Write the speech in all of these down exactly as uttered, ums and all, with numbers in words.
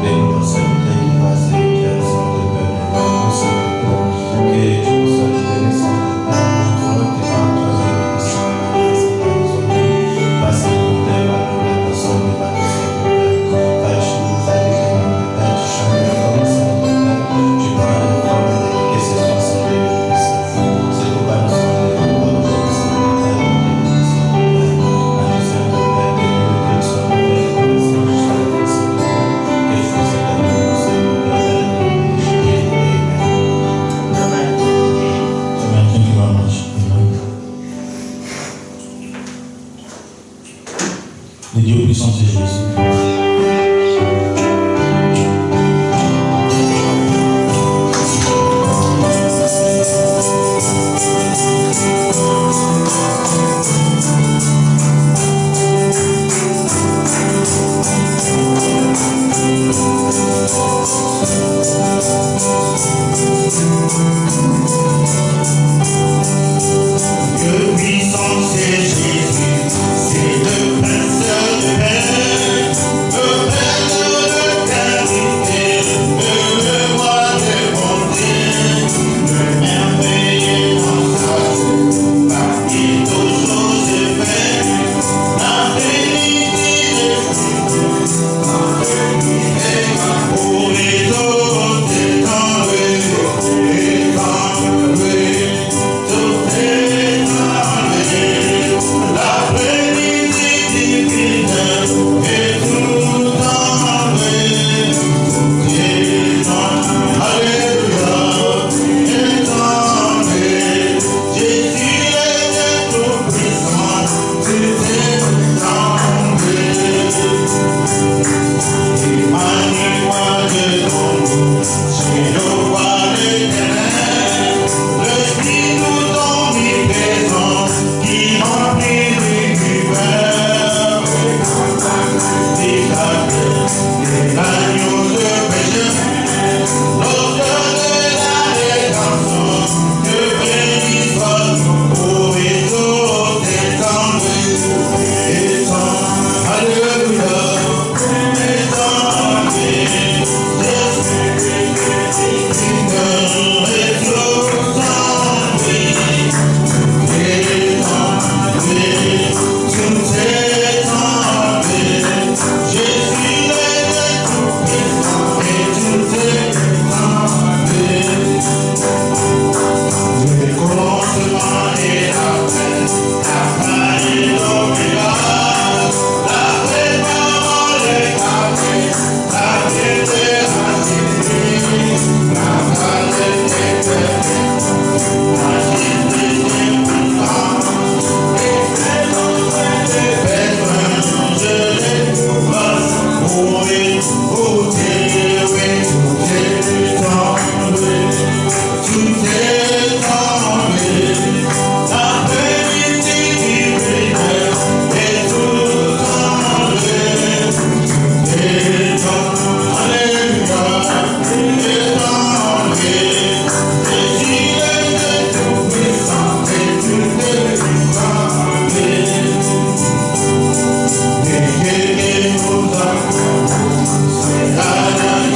Thank you.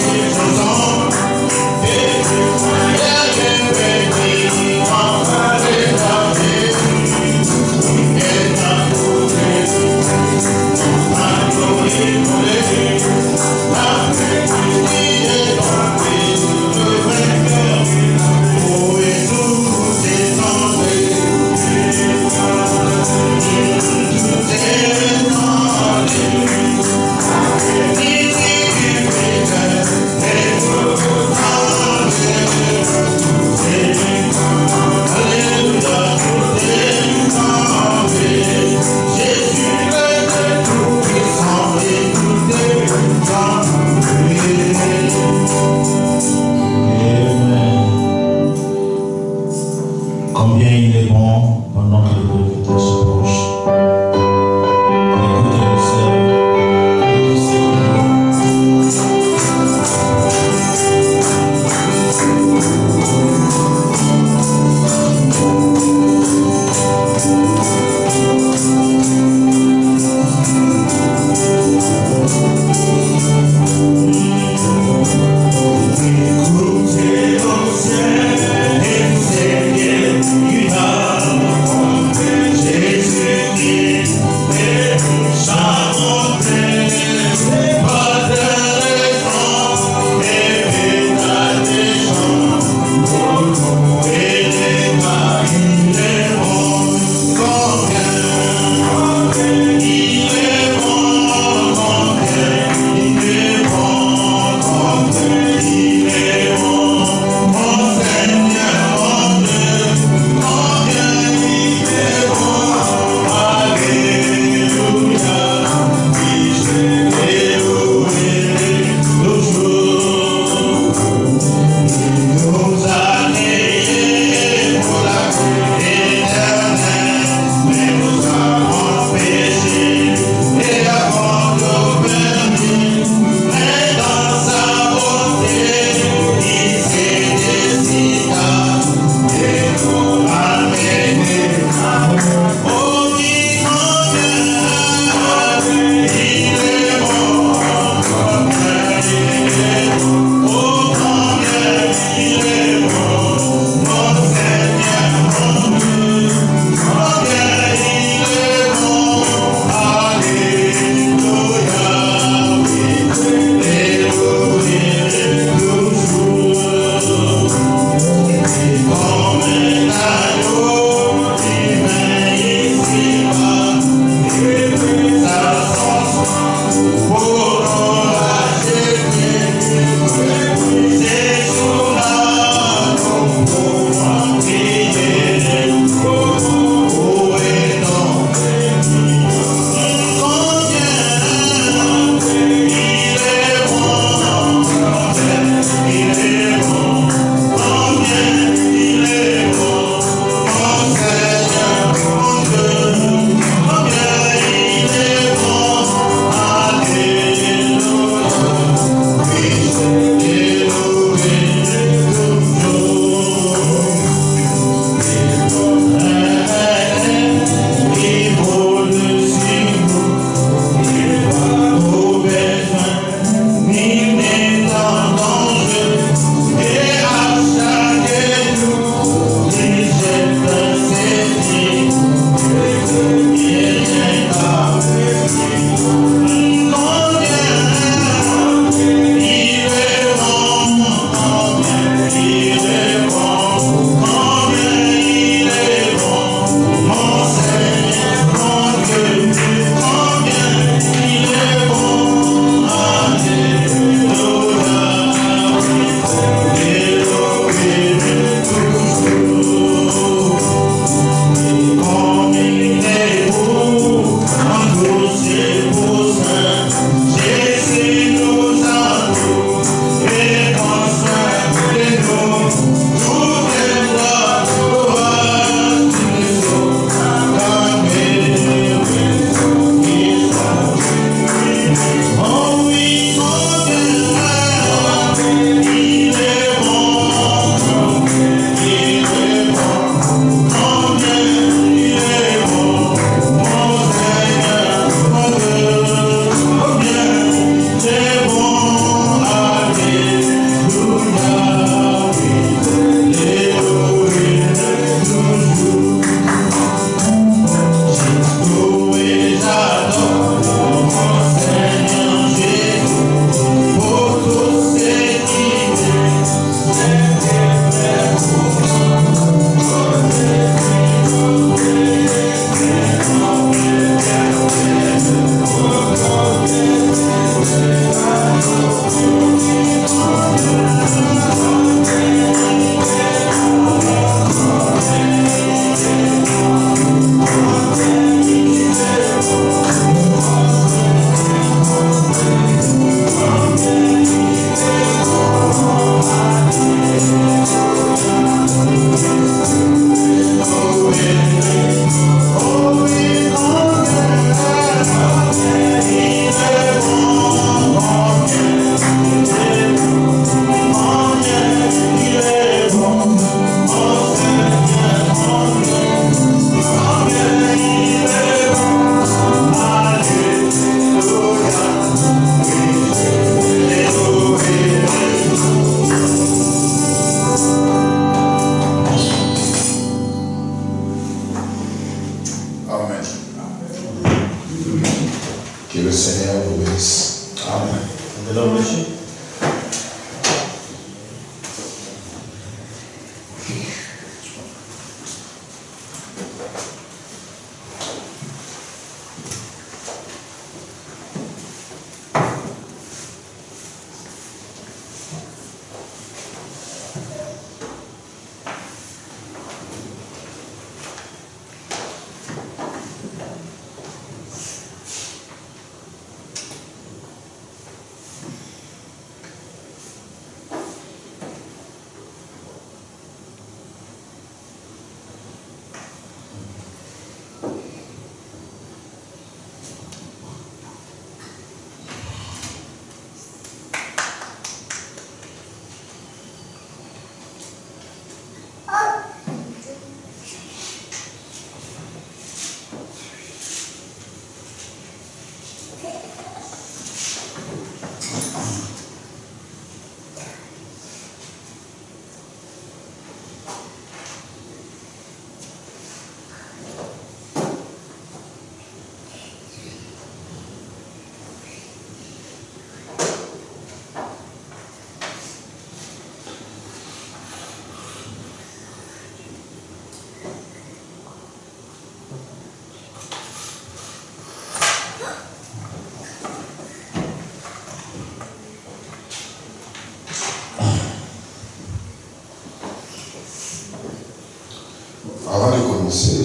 Avant de commencer,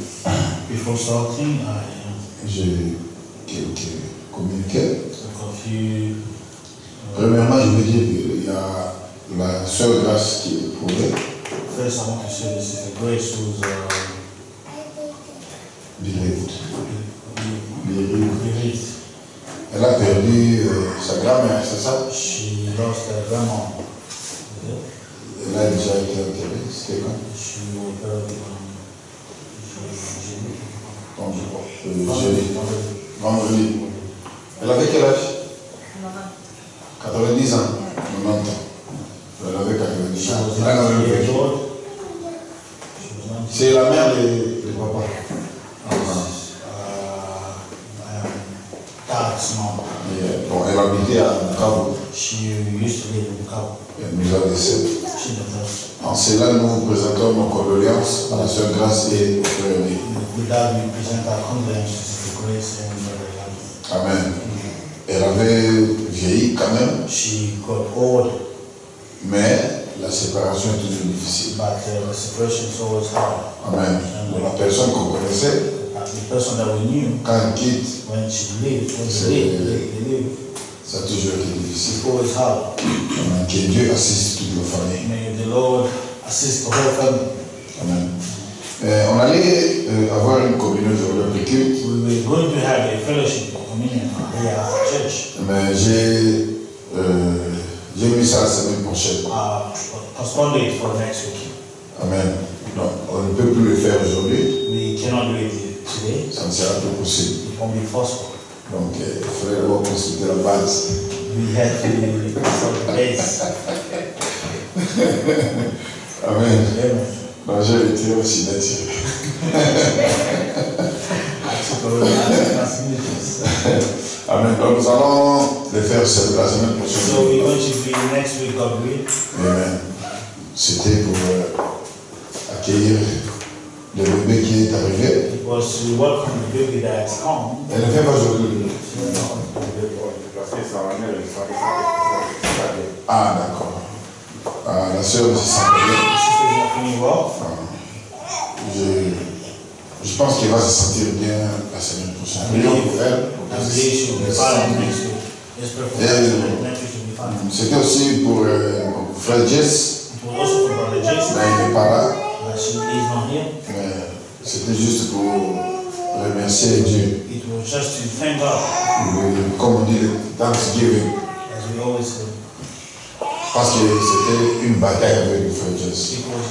Before starting, I, j'ai quelques communiqués. a few, uh, Premièrement, je veux dire qu'il y a la seule grâce qui est éprouvée. First, I want to say this is the grace who's uh, bereaved. bereaved. bereaved. Elle a perdu euh, sa grand-mère, c'est ça? She lost her grandma. Elle a déjà été enterrée, c'était quand? She was buried on Donc, euh, jeudi. Vendredi. Elle avait quel âge? quatre-vingt-dix ans. quatre-vingt-dix ans. Elle avait quatre-vingt-dix ans. Elle en avait vingt. C'est la mère de, de papa. Dad's mom. Et, bon, elle habitait à Bukavu. She used to live in Bukavu. Elle nous a décédé. She left us. En cela, nous présentons nos condoléances à la sœur Grâce et au frère Lee. With that, we present our condolences to Grace and Brother Elijah. Amen. Elle avait vieilli quand même, She got old, mais la séparation est toujours difficile. but uh, the separation is always hard. Amen. Donc, la personne qu'on connaissait, Uh, the person that we knew, quand elle quitte, when she lived, when C'est- she lived, they, they lived, ça a toujours été difficile. it's always hard. Amen. Que Dieu assiste toute la famille. May the Lord assist the whole family. Amen. Euh, on allait euh, avoir une communion aujourd'hui après culte, We were going to have a fellowship of communion here at our church. mais j'ai euh, j'ai mis ça la semaine prochaine. Uh, postponed it for next week. Amen. Donc, on ne peut plus le faire aujourd'hui, We cannot do it today. ça ne sera pas possible. It won't be possible. Donc, il faudrait d'abord consulter la base. We had to consult the base. Amen. Amen. Donc, j'ai été aussi nature. I took over the responsibilities. Amen. Donc, nous allons le faire cette- la semaine So we're prochaine. going to be next week, God willing. Amen. C'était pour euh, accueillir le bébé qui est arrivé. It was to welcome the baby that's come. Elle ne fait pas aujourd'hui. Ah, d'accord. Ah, la sœur ne se sent pas bien. Ah, je, je pense qu'elle va se sentir bien la semaine prochaine. Prions pour elle. C'était aussi pour euh, frère Jess. Mais il n'est pas là. Mais c'était juste pour remercier Dieu. Comme on dit, Thanksgiving. Parce que c'était une bataille avec le frère Jess.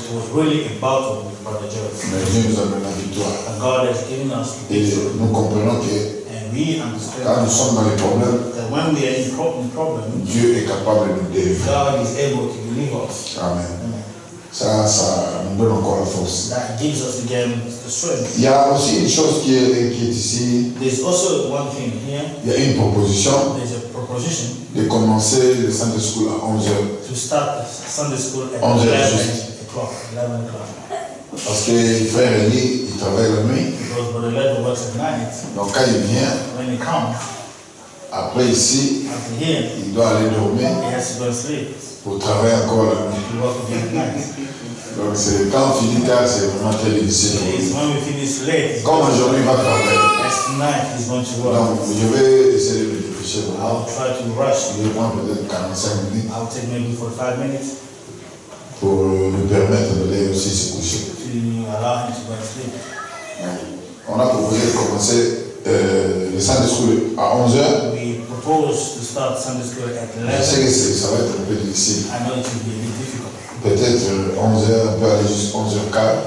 Mais Dieu nous a donné la victoire. Et nous comprenons que quand nous sommes dans les problèmes, Dieu est capable de nous délivrer. Amen. Ça, ça nous donne encore la force. Il y a aussi une chose qui est, qui est ici. Il y a une proposition de commencer le Sunday School à onze heures. onze heures juste. Parce que le frère Eli, il travaille la nuit. Donc quand il vient, après ici, il doit aller dormir pour travailler encore la nuit. Donc c'est quand on finit tard, c'est vraiment très difficile. Comme aujourd'hui, il va travailler. Donc je vais essayer de me dépêcher. Je vais prendre peut-être quarante-cinq minutes pour lui permettre d'aller aussi se coucher. On a proposé de commencer euh, le Sunday School à onze heures. Je sais que ça va être un peu difficile. Peut-être onze heures, on peut aller jusqu'à onze heures quinze.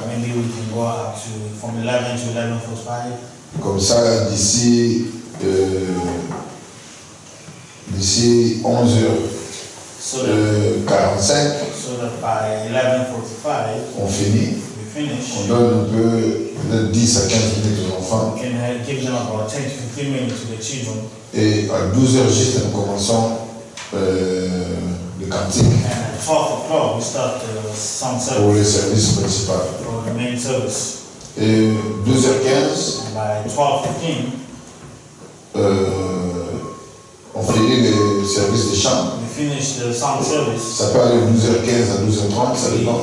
Comme ça, d'ici euh, d'ici onze heures quarante-cinq, on finit. On donne un peu de dix à quinze minutes aux enfants. Et à douze heures juste, nous commençons euh, le cantique pour le service principal. Et douze heures quinze, euh, on finit le service de chant. Ça peut aller de douze heures quinze à douze heures trente, ça dépend.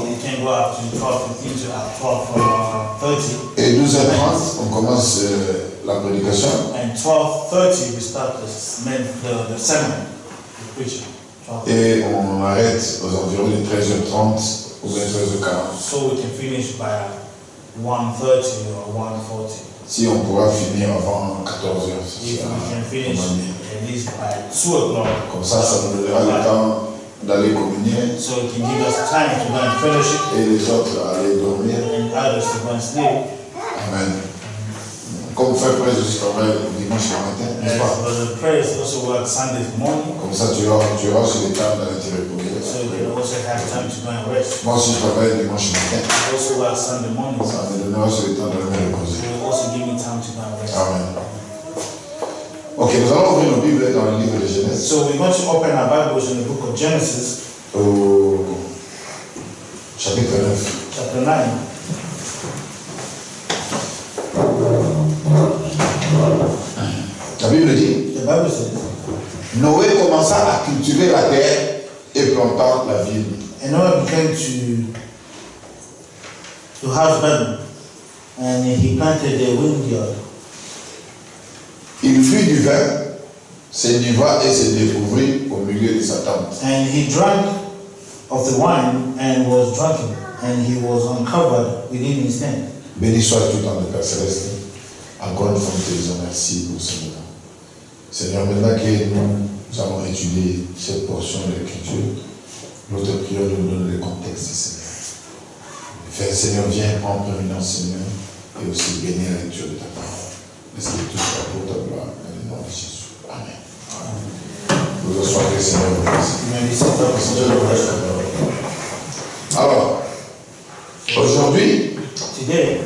Et douze heures trente, on commence euh, la prédication. Et on arrête aux environs de treize heures trente ou treize heures quarante. Si on pourra finir avant quatorze heures. Comme ça, ça nous donnera le temps d'aller communier. Et les autres à aller dormir. Amen. Comme faire presse aussi travaille dimanche matin, n'est-ce pas? Comme ça, tu auras, tu auras aussi le temps d'aller te reposer. Moi aussi, je travaille dimanche matin. Ça me donnera aussi le temps d'aller me reposer. Amen. Ok, nous allons ouvrir nos Bibles dans le livre de Genèse. So we're going to open our Bibles in the book of Genesis. Au chapitre neuf. Chapter nine. La Bible dit, The Bible says, Noé commença à cultiver la terre et planta la vigne. and Noah began to to husband, and he planted a vineyard. Il but du vin, s'énivra et se découvrit au milieu de sa tente. And he drank of the wine and was drunken, and he was uncovered within his tent. Béni soit tout le temps de Père Céleste. Encore une fois, nous te disons merci pour ce moment. Seigneur, maintenant que nous avons étudié cette portion de l'Écriture, notre prière nous donne le contexte, Seigneur. Fais, Seigneur, viens prendre prééminence, Seigneur, et aussi bénir la lecture de ta parole. Laisse que tout soit pour ta gloire, dans le nom de Jésus. Amen. Vous assoyez, Seigneur, vous remercie. Alors, aujourd'hui, Today,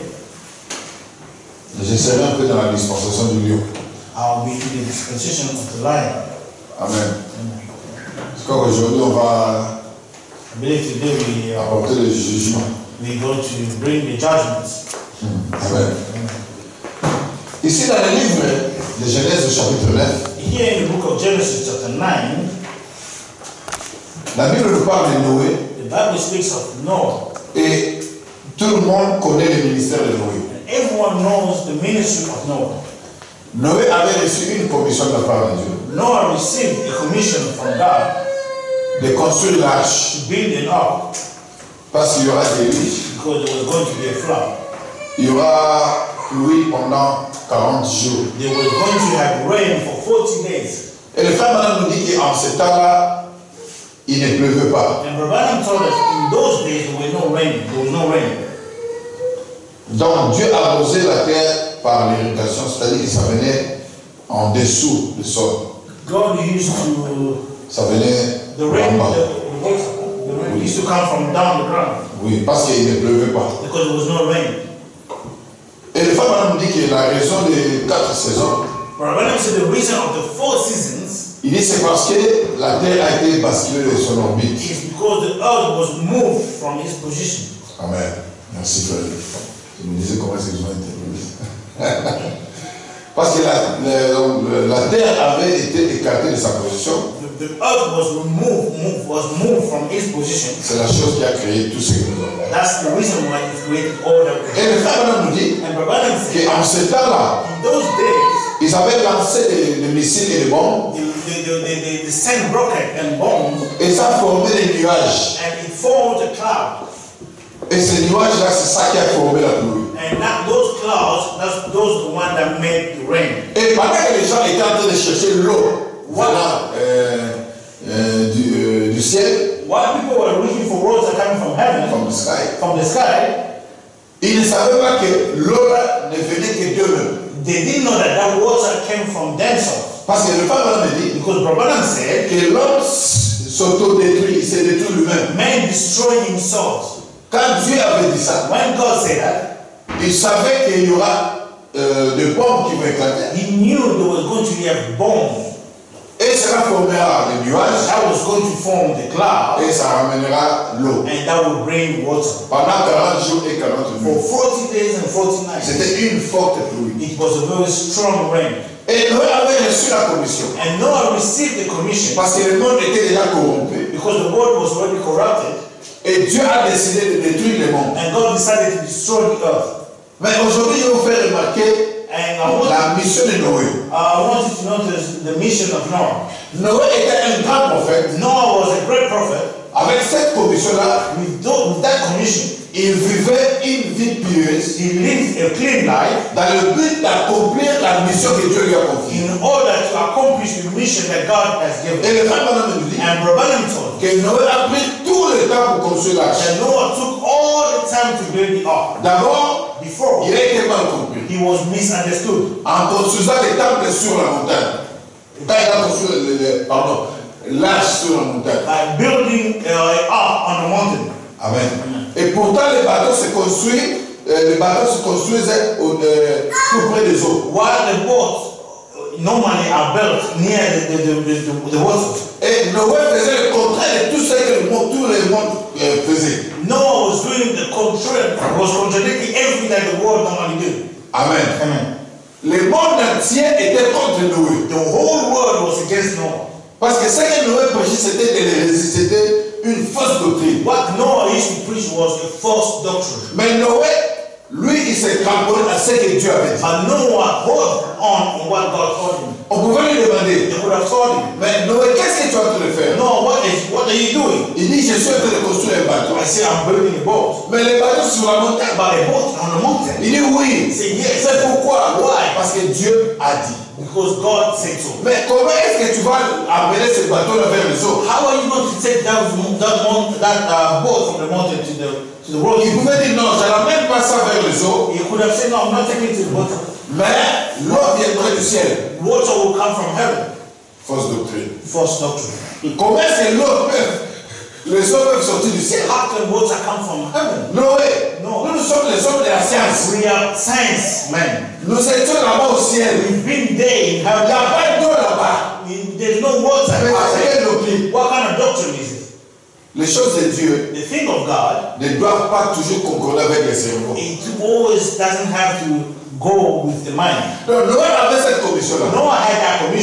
je serai un peu dans la dispensation du lion. I'll be in the dispensation of the lion. Amen. Je crois qu'aujourd'hui, on va I believe today we are apporter le jugement. we go to bring the judgments. Amen. Ici, dans le livre de Genèse, au chapitre neuf, here in the book of Genesis chapter nine, la Bible nous parle de Noé. The Bible speaks of Noah. Et tout le monde connaît le ministère de Noé. And everyone knows the ministry of Noah. Noé avait reçu une commission de la part de Dieu. Noah received a commission from God de construire l'arche. To build an ark. Parce qu'il y aura des riches. Because there was going to be a flood. Il y aura pluie pendant quarante jours. They were going to have rain for forty days. Et le frère Branham nous dit qu'en ce temps-là, il ne pleuvait pas. And Branham told us in those days there was no rain. There was no rain. Donc Dieu arrosait la terre par l'irrigation, c'est-à-dire que ça venait en dessous du sol. God used to. Ça venait the rain. The, the, the rain oui. used to come from down the ground. Oui, parce qu'il ne pleuvait pas. Because there was no rain. Et le frère Branham nous dit que la raison des quatre saisons. Branham said the reason of the four seasons. Il dit c'est parce que la terre a été basculée de son orbite. It's because the earth was moved from its position. Amen. Merci frère. Je me disais comment c'est que je vais intervenir. Parce que la, la, la terre avait été écartée de sa position. The, the earth was removed, moved, was moved from its position. C'est la chose qui a créé tout ce que nous avons. That's the reason why it created all that. Et le frère Branham nous dit qu'en ce temps-là, in those days, ils avaient lancé des, des missiles et des bombes. The, the, the, the, the sand rocket and bombs. Et ça formait des nuages. And it formed a cloud. Et ces nuages-là, c'est ça qui a formé la pluie. And that, those clouds, that's those the one that made the rain. Et pendant que les gens étaient en train de chercher l'eau venant euh, euh, du, euh, du ciel, while people were looking for water coming from heaven, from the sky, from the sky, ils ne savaient pas que l'eau ne venait que d'eux-mêmes. They didn't know that that water came from themselves. Parce que le Père me dit because Branham said que l'homme s'auto-détruit, il se détruit lui-même. Man destroy himself. Quand Dieu avait dit ça, when God said that, il savait qu'il y aura euh, des bombes qui vont éclater. He knew there was going to be a bomb. Et cela formera les nuages. That was going to form the cloud. Et ça ramènera l'eau. And that would bring water. Pendant quarante jours et quarante nuits. For forty days and forty nights. C'était une forte pluie. It was a very strong rain. Et Noé avait reçu la commission. And Noah received the commission. Parce que le monde était déjà corrompu. Because the world was already corrupted. Et Dieu a décidé de détruire le monde. And God decided to destroy the earth. Mais aujourd'hui, je vais vous faire remarquer la mission de Noé. I want you to notice the mission of Noah. Noé était un grand prophète. Noah was a great prophet. Avec cette commission-là, with, with that commission, il vivait une vie pieuse. He lived a clean life. Dans le but d'accomplir la mission que Dieu lui a confiée. In order to accomplish the mission that God has given. Et le frère Branham nous dit and Branham told que Noé a pris tout le temps pour construire l'arche. And Noah took all the time to build the ark. D'abord, before il a été mal compris. He was misunderstood. En construisant les temples sur la montagne. Quand il a construit le, le, pardon, l'arche sur la montagne. By building uh, an ark on the mountain. Amen. Amen. Et pourtant les bateaux se construisent, euh, les bateaux se construisaient au, euh, tout près des eaux. While the boats normally are built near the, the, the, the, the water. Et Noé faisait le contraire de tout ce que le monde, tout le monde euh, faisait. Noah was doing the contrary, was contradicting everything that the world normally do. Amen. Amen. Le monde entier était contre Noé. The whole world was against Noah. Parce que ce que Noé prêchait, c'était de l'hérésie, c'était une fausse doctrine. What Noah used to preach was a false doctrine. Mais Noé, lui, il s'est cramponné à ce que Dieu avait dit. But Noah held on what God told him. On pouvait lui demander. They would have told him. Mais Noé, qu'est-ce que tu es en train de faire? No, what is what are you doing? Il dit, je suis en train de construire un bateau. I say I'm building a boat. Mais le bateau sur la montagne. But a boat on the mountain. Il dit oui. Say yes. C'est pourquoi? Why? Parce que Dieu a dit. Because God said so. Mais comment est-ce que tu vas amener ce bateau vers les eaux? How are you going to take that that, that uh, boat from the mountain to the to the road? Il pouvait dire non, je n'amène pas ça vers les eaux. He could have said no, I'm not taking it to the bottom. Mais l'eau viendrait du ciel. Water will come from heaven. Fausse doctrine. False doctrine. Et comment est-ce que l'eau peut, les eaux peuvent sortir du ciel? How can water come from heaven? Noé. No. Nous, nous sommes les hommes de la science. We are science men. Nous étions là-bas au ciel. We've been there in heaven. Il n'y a pas d'eau là-bas. There's no water. Mais c'est doctrine. What kind of doctrine is it? Les choses de Dieu The thing of God ne doivent pas toujours concorder avec les cerveaux. It always doesn't have to go with the mind. Donc Noé avait cette commission-là. Noah had that commission.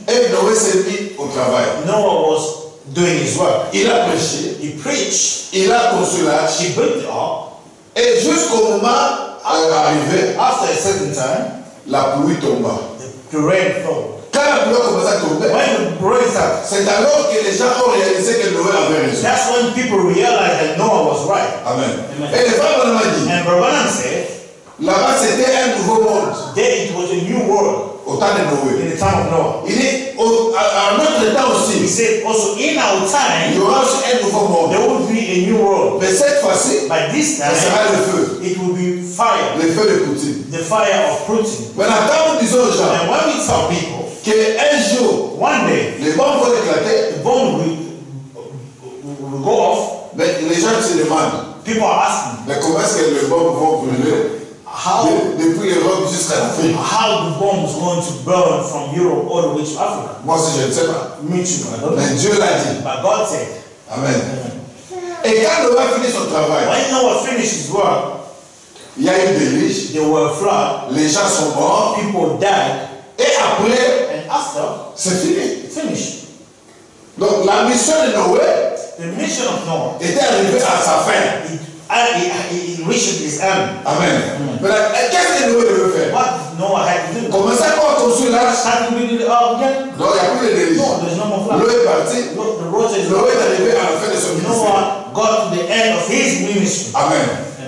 Et Noé s'est mis au travail. Noah was doing his work. Il a prêché. He preached. Il a construit l'arche. He built it up. Et jusqu'au moment arrivé, after a certain time, la pluie tomba. The rain fell. Quand la pluie a commencé à tomber, when the rain started, c'est alors que les gens ont réalisé que Noé avait raison. That's when people realized that Noah was right. Amen. Amen. Et les femmes m'ont dit, and Branham said, là-bas c'était un nouveau monde. There it was a new world. Au temps de Noé. In the time of Noah. Il dit, au, à, à notre temps aussi. He said, also in our time, il y aura aussi un nouveau monde. There will be a new world. Mais cette fois-ci, but this time, ce sera le feu. It will be fire. Le feu de Poutine. The fire of Putin. Maintenant, quand nous disons aux gens, and when we tell people, qu'un jour, one day, les bombes vont éclater, the bomb will, will go off. Mais les gens se demandent, people are asking, mais comment est-ce que les bombes vont brûler? How, de, depuis l'Europe jusqu'à l'Afrique. How the bomb is going to burn from Europe all the way to Africa? Moi aussi je ne sais pas. Me too, I don't know. Mais Dieu l'a dit. But God said. Amen. Amen. Et quand Noah finit son travail, when Noah finished his work, il y a eu des déluge. There were flood. Les gens sont morts. People died. Et après, and after, c'est fini. Finished. Donc la mission de Noé, the mission of Noah, était arrivée à sa fin. It, it, it reached its end. Amen. Mais qu'est-ce que Noé devait faire? What Noah had to do? Commencer à construire l'arche. Starting with the ark again? Non, il n'y a plus de déluge. No, there's no more flood. Noé est parti. No, the water is Noé est arrivé à la fin de son ministère. Noah got to the end of his ministry. Amen.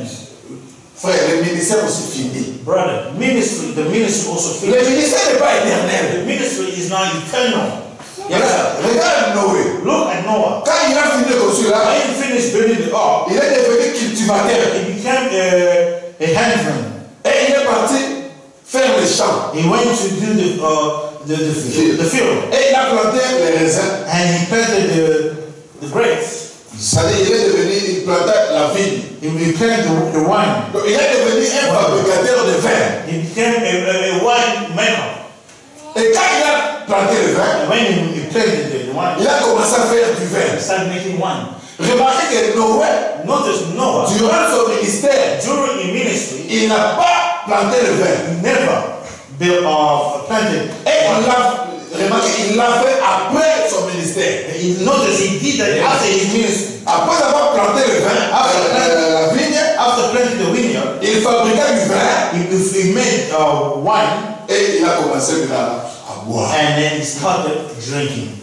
Frère, le ministère aussi fini. Brother, ministry, the ministry also finished. Le ministère n'est pas éternel. The ministry is not eternal. Yes, regarde Noé. Look at Noah. Quand il a fini de construire l'arche, when he finished building the ark, il est devenu cultivateur. He became a, a handsman. Et il est parti faire les champs. He went to do the uh, the, the, field. the field. Et il a planté les raisins. And he planted the the grapes. C'est-à-dire, il est devenu, il plantait la vigne. He planted the, the wine. Donc, il est devenu un fabricateur de vin. He became a, a, a wine maker. Et quand il a planté le vin, when he, he planted the, the wine, il a commencé à faire du vin. He started making wine. Remarquez que Noé, notice Noah, durant son ministère, during his ministry, il n'a pas planté le vin. He never built or uh, planted. Et il l'a, remarquez, il l'a fait après son ministère. He noticed he did that yeah. after his ministry. Après avoir planté le vin, after euh, planting, la vigne, after planting the vineyard, il fabriqua du vin. He, he made uh, wine. Et il a commencé à, à boire. And then he started drinking.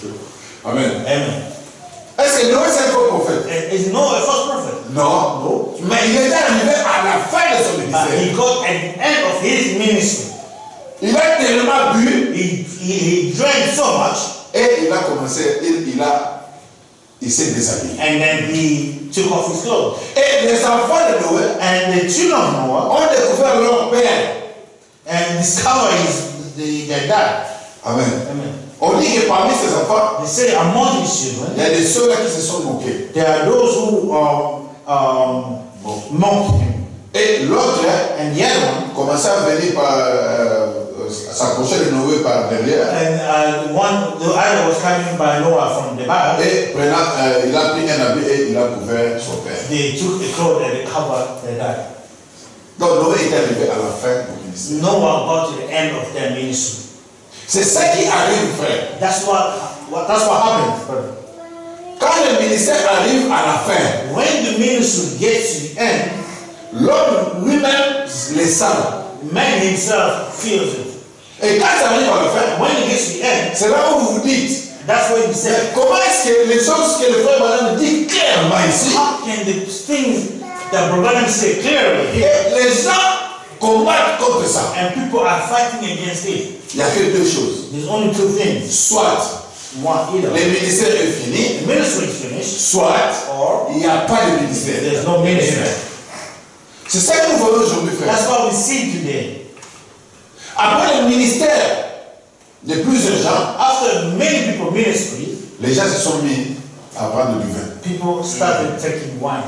Amen. Amen. Est-ce que Noé c'est un faux prophète? Is Noah a false prophet? Non. No. Mais il est arrivé à la fin de son ministère. But he got at the end of his ministry. Il a tellement bu. He, he, he drank so much. Et il a commencé, il, il a, il s'est déshabillé. And then he took off his clothes. Et les enfants de Noé, and the children of Noah, ont découvert leur père. And discovered his the, their dad. Amen. Amen. On dit que parmi ces enfants, they say among his children, il y a des ceux-là qui se sont moqués. There are those who um, um, mocked him. Et l'autre, and the other one, commençait à venir par euh, s'approcher de Noé par derrière. And uh, one, the other was coming by Noah from the back. Et prenant, euh, il a pris un habit et il a couvert son père. They took the cloth and they covered their dad. Donc Noé est arrivé à la fin du ministère. Noah got to the end of their ministry. C'est ça qui arrive, frère. That's what, what that's what happened, brother. Quand le ministère arrive à la fin, when the ministry gets to the end, l'homme lui-même les sent. Man himself feels it. Et quand ça arrive à la fin, when it gets to the end, c'est là où vous vous dites. That's what he said. Comment est-ce que les choses que le frère Branham dit clairement ici? How can the things that Branham say clearly here? Les gens combattent contre ça. And people are fighting against it. Il n'y a que deux choses. There's only two things. Soit one, either le ministère est fini, the ministry is finished, soit or il n'y a pas de ministère. There's no ministry. C'est ça que nous voyons aujourd'hui, frère. That's what we see today. Après le ministère de plusieurs gens, after many people ministry, les gens se sont mis à prendre du vin. People started taking wine.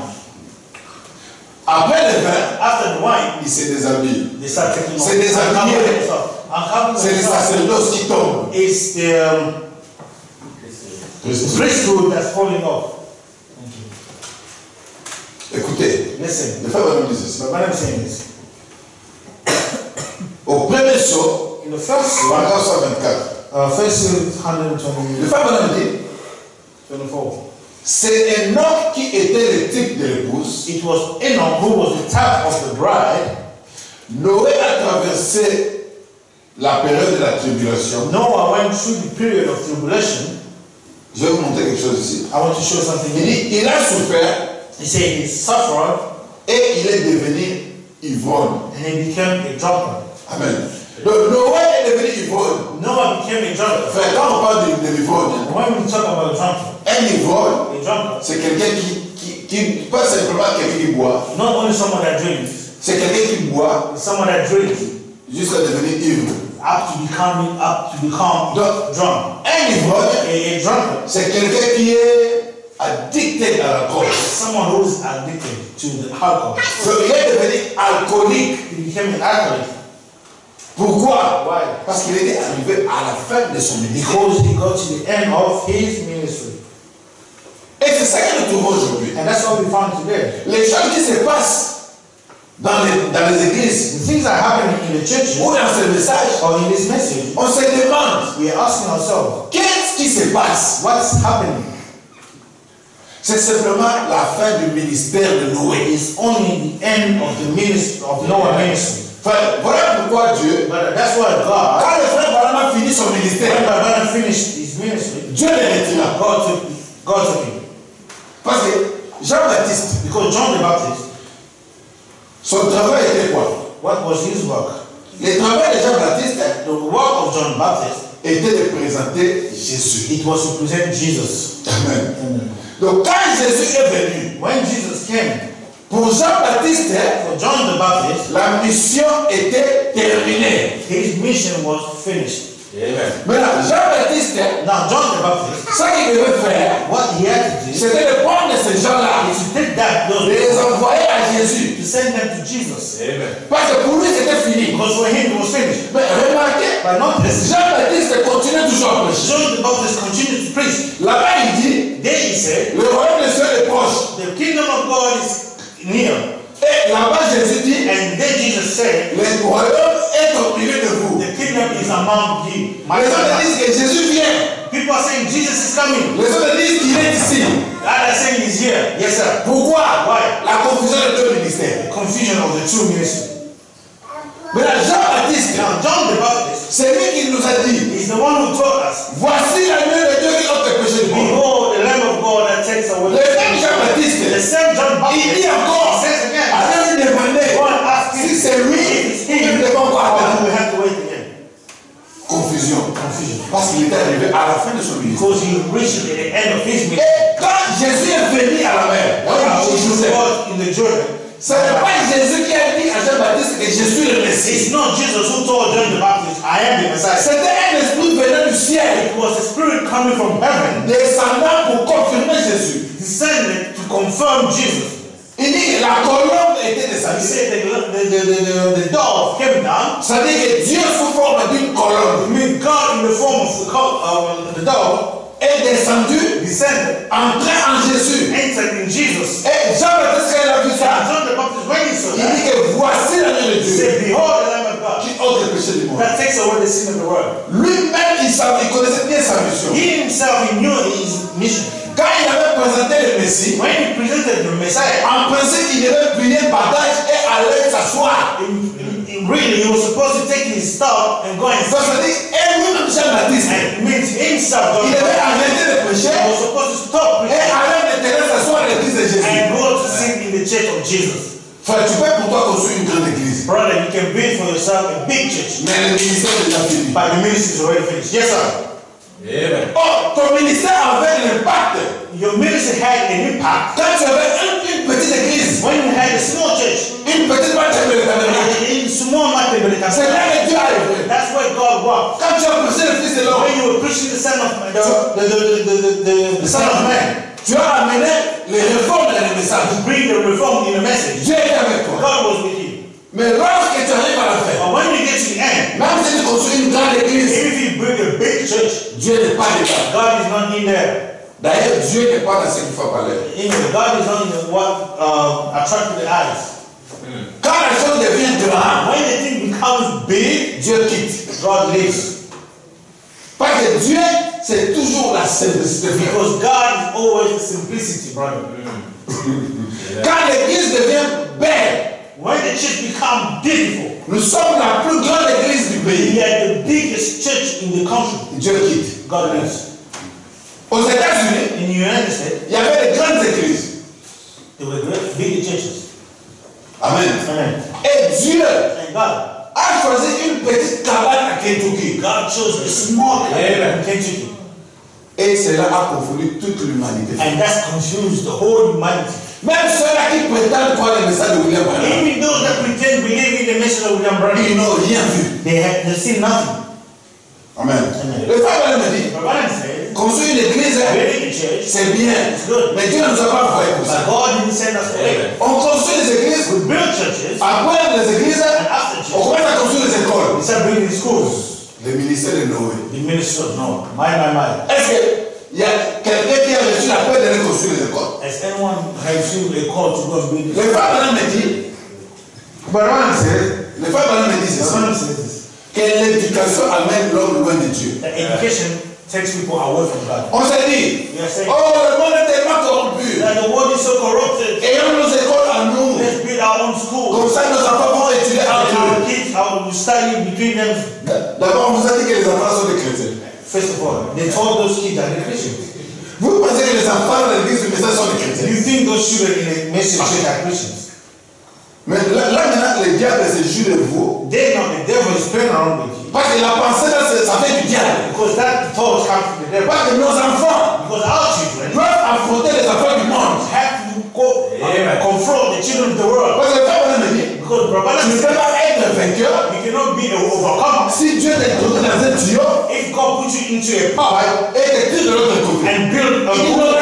Après le vin, after the wine, ils se déshabillent. They start taking c'est des habillés. C'est les sacerdoces qui tombent. It's the um, priesthood that's falling off. Écoutez, listen. Le frère Branham dit ceci. But Branham saying this. Au premier saut, in the first saut, paragraphe cent vingt-quatre. Uh, First one twenty. Le femme va dire. twenty-four. C'est Enoch qui était le type de l'épouse. It was Enoch who was the type of the bride. Noé a traversé la période de la tribulation. Noah went through the period of tribulation. Je vais vous montrer quelque chose ici. I want to show something. Il dit, il a souffert. He said he suffered. Et il est devenu ivrogne. And he became a drunkard. Amen. Donc Noé est devenu ivrogne. Noah became a drunkard. Enfin, quand on parle de, de l'ivrogne, when we talk about a drunkard, un ivrogne, a drunkard, c'est quelqu'un qui, qui, qui, pas simplement quelqu'un qui boit. Not only someone that drinks. C'est quelqu'un qui boit. Someone that drinks. Jusqu'à devenir ivre. Up to becoming, up to become Donc, drunk. Un ivrogne, a, a drunkard, c'est quelqu'un qui est addicté à l'alcool. Someone who is addicted to the alcohol. Donc, il est devenu alcoolique. He became an alcoholic. Pourquoi? Why? Parce qu'il était arrivé à la fin de son ministère. Because he got to the end of his ministry. Et c'est ça que nous trouvons aujourd'hui. And that's what we found today. Les choses qui se passent dans les, dans les églises, the things that are happening in the churches, ou dans ce message, or in this message, on se demande, we are asking ourselves, qu'est-ce qui se passe? What's happening? C'est simplement la fin du ministère de Noé. It's only the end of the ministry of Noah's ministry. Enfin, voilà pourquoi Dieu, but that's why God, quand le frère Branham a fini son ministère, when Branham finished his ministry, Dieu le retira. God took, God took him. Parce que Jean-Baptiste, because John the Baptist, son travail était quoi? What was his work? Le travail de Jean-Baptiste, the work of John Baptist, était de présenter Jésus. It was to present Jesus. Amen. Amen. Donc quand Jésus est venu, when Jesus came, pour Jean-Baptiste, for John the Baptist, la mission était terminée. His mission was finished. Amen. Maintenant, Jean-Baptiste, now John the Baptist, ce qu'il devait faire, what he had to do, c'était de prendre ces gens-là, is to take that, those de les envoyer à Jésus, to send them to Jesus. Amen. Parce que pour lui c'était fini. Because for him it was finished. Mais remarquez, but notice, Jean-Baptiste continue toujours à prêcher. John the Baptist continued to preach. Là-bas il dit, there he said, le royaume des cieux est proche. The kingdom of God is near. Et là-bas Jésus dit, and then Jesus said, le royaume est au milieu de vous. The kingdom is among you. Les autres disent que Jésus vient. People are saying Jesus is coming. Les autres disent qu'il est ici. Others saying he's here. Yes, sir. Pourquoi? Why? La confusion de deux ministères. The confusion of the two ministries. Mais là, Jean-Baptiste, now John the Baptist, c'est lui qui nous a dit, is the one who told us, voici l'agneau de Dieu qui ôte le péché du monde. Behold, the Lamb of God that takes away. Le même Jean-Baptiste, the same John Baptist, il dit encore, he says again, allez lui demander si c'est lui, nous devons pas attendre. We have to wait again. Confusion. Confusion. Parce qu'il est arrivé à la fin de son ministère. Because he reached at the end of his ministry. Et quand Jésus est venu à la mer, when Jesus was in the Jordan, ce n'est pas Jésus qui a dit à Jean-Baptiste que Jésus est le Messie. It's not Jesus who told John the Baptist, I am the Messiah. C'était un esprit venant du ciel. It was a spirit coming from heaven, descendant pour confirmer Jésus. Descended to confirm Jesus. Il dit que la colombe était He descendue. said the, the, the, the, the dove came down. Ça dit que Dieu sous forme d'une colombe. It means God in the form of the, uh, the dove est descendu, descended, entré en Jésus. Entered in Jesus. Et Jean-Baptiste, quand il a vu ça, John the Baptist, when he saw il that, dit que voici l'agneau de he Dieu said, Behold the Lamb of God qui ôte le péché du monde. that takes away the sin of the world. Lui-même, il, savait, il connaissait bien sa mission. He himself, he knew his mission. Quand il avait présenté le Messie, when he presented the Messiah, en principe, il devait plier bagage et aller s'asseoir. Really, he was supposed to take his stuff and go and Donc, ça dit, et lui-même, Jean-Baptiste, and means himself. il devait arrêter de prêcher. He was supposed to stop et preaching aller maintenant s'asseoir à l'église de Jésus. and go to sit in the church of Jesus. Frère, tu peux pour toi construire une grande église. Brother, you can build for yourself a big church. Mais le ministère est déjà fini. But the ministry is already finished. Yes, sir. Amen. Oh, ton ministère avait un impact. Your ministry had an impact. Quand tu avais une, une petite église, when you had a small church, une petite bâtisse de l'éternel, in small matter, c'est là que Dieu a œuvré. That's where God worked. Quand tu as prêché le Fils de l'homme, when you were preaching the Son of the the the the the, the, the Son of Man, tu as amené les réformes dans le message. To bring the reform in the message. Dieu était avec toi. God was with you. Mais lorsque tu arrives à la fin, but when you get to the end, même si tu construis une grande église, if you build a big church, Dieu n'est pas dedans. God is not in there. D'ailleurs, Dieu n'est pas dans ce qu'il faut parler. God is not in what uh, attracts the eyes. Mm. Quand la chose devient grande, when the thing becomes big, Dieu quitte. God leaves. Parce que Dieu, c'est toujours la simplicité. Because God is always the simplicity, brother. Quand l'église devient belle, when the church becomes beautiful, nous sommes la plus grande église du pays. We are the biggest church in the country. Dieu quitte. God leaves. Aux États-Unis, in the United States, il y avait de grandes églises. There were great, big churches. Amen. Amen. Et Dieu and God a choisi une petite cabane à Kentucky. God chose a small cabane in Kentucky. Et cela a confondu toute l'humanité. And that's confused the whole humanity. Même ceux-là qui prétendent croire le message de William Branham, even those that pretend believe in the message of William Branham, ils n'ont rien vu. They have they've seen nothing. Amen. Amen. Le frère Branham me dit, construire une église, c'est bien, mais Dieu ne nous a pas envoyé pour ça. On construit des églises, après les églises, on commence à construire des écoles. Le ministère de Noé. Est-ce qu'il y a quelqu'un qui a reçu la paix de reconstruire les écoles? Le frère Branham me dit, le frère Branham me dit ceci, que l'éducation amène l'homme loin de Dieu. Takes people away from God. On s'est dit, oh, le monde est tellement corrompu. That the world is so corrupted. Ayons nos écoles à nous. Let's build our own schools. Comme ça, nos enfants vont étudier entre eux. Our kids will study between them. D'abord, on vous a dit que les enfants sont des chrétiens. First of all, they told those kids that they're Christians. Vous pensez que les enfants de l'église du message sont des chrétiens? You think those children in the message church are Christians? Mais là, là maintenant, le diable se joue de vous. Then now the devil is playing around with you. Parce que la pensée, là, ça fait du diable. Because that thought comes from the devil. Parce que nos enfants Because our children doivent affronter les affaires du monde. have to go and confront the children of the world. Parce que le frère me dit, Because brother, tu ne peux pas être vainqueur you cannot be an overcomer. Si Dieu t'introduit dans un tuyau, if God puts you into a pipe et te tire de l'autre côté, and build a boat,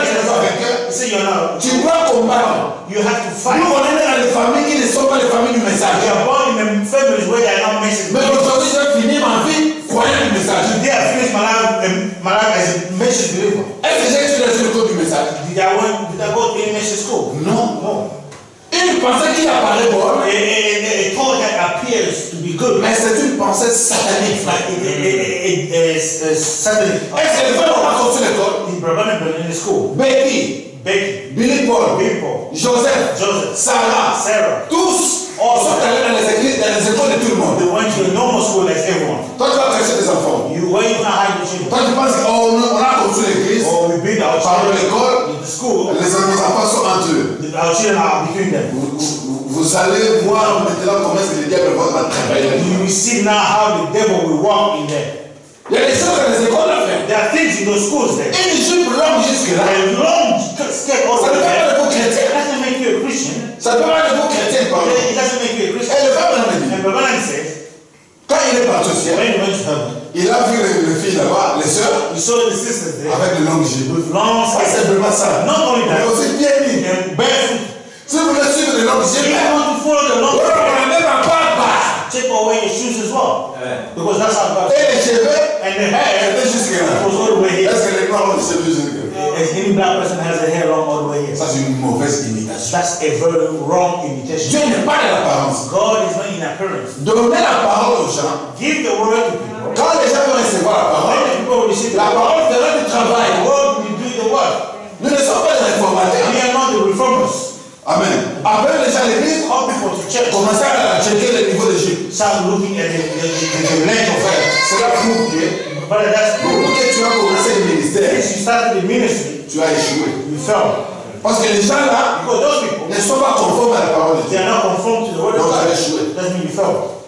say you're not. Tu dois combattre. You have to fight. Nous on est dans les familles qui ne sont pas les familles du message. We are born in families where they are not message. Mais aujourd'hui, j'ai fini ma vie croyant du message. Today I finished my life, um, my life as a message believer. Est-ce que j'ai étudié sur le code du message? Did I went? Did I go to any message school? Non. No. Une pensée qui apparaît bonne. A, a, a thought that appears to be good. Mais c'est une pensée satanique. Like it, it, it, it, it, satanic. Est-ce que les frères ont construit l'école? The brother in the school. Becky. Becky. Billy Paul. Billy Paul. Joseph. Joseph. Sarah. Sarah. Tous sont allés dans les églises, dans les écoles de tout le monde. They went to a normal school like everyone. Toi, tu vas cacher des enfants. You where you gonna hide the children? Toi, tu penses qu'on oh, a construit l'église. Or we build our par children. l'école. In the school. Les enfants sont entre eux. Our children are between them. Vous, vous, vous allez voir maintenant comment est-ce que le diable va travailler. You will see now how the devil will walk in there. Il y a des choses dans les écoles à faire. There are things in those schools there. Une jupe longue jusque-là. A long skirt all Ça the ne peut way. pas être pour chrétien. It doesn't make you a Christian. Ça ne peut pas être pour chrétien, pardon. It doesn't make you a Christian. Et le frère me dit, And Brother says, quand il est parti au ciel, when he went to heaven, il a vu les, les filles là-bas, les sœurs, he saw the sisters there avec de longues jupes. with long Pas skirts. simplement ça. Not only Mais that, aussi bien mis. and barefoot. Si vous voulez suivre les longues If jupes, you want to follow the long on skirts, ne même pas bas. take away your shoes as well. Yeah. Because that's how God. Et les cheveux, And the hair c'était jusque-là. was all the way here. Est-ce que les noirs ont des cheveux jusque-là? As any black person has a hair long all the way here. Ça, c'est une mauvaise imitation. That's a very wrong imitation. Dieu n'est pas dans l'apparence. God is not in appearance. Donner la parole aux gens. Give the word to people. Quand les gens vont recevoir la parole, When the people will receive the la word, parole fera du the travail. word will do the work. Nous ne sommes pas des réformateurs. We are not the reformers. Amen. Après les gens à l'église, Call people to church. commencez à checker le niveau de Jésus. Start looking at the, the, the, the length of hair. Cela prouve que But that's pour proof. que tu as commencé le ministère, If you started the ministry, tu as échoué. you fell. Parce que les gens là Because those people, ne sont pas conformes à la parole de they Dieu. are not conformed to the word of Donc tu as God. échoué. Doesn't mean you fell.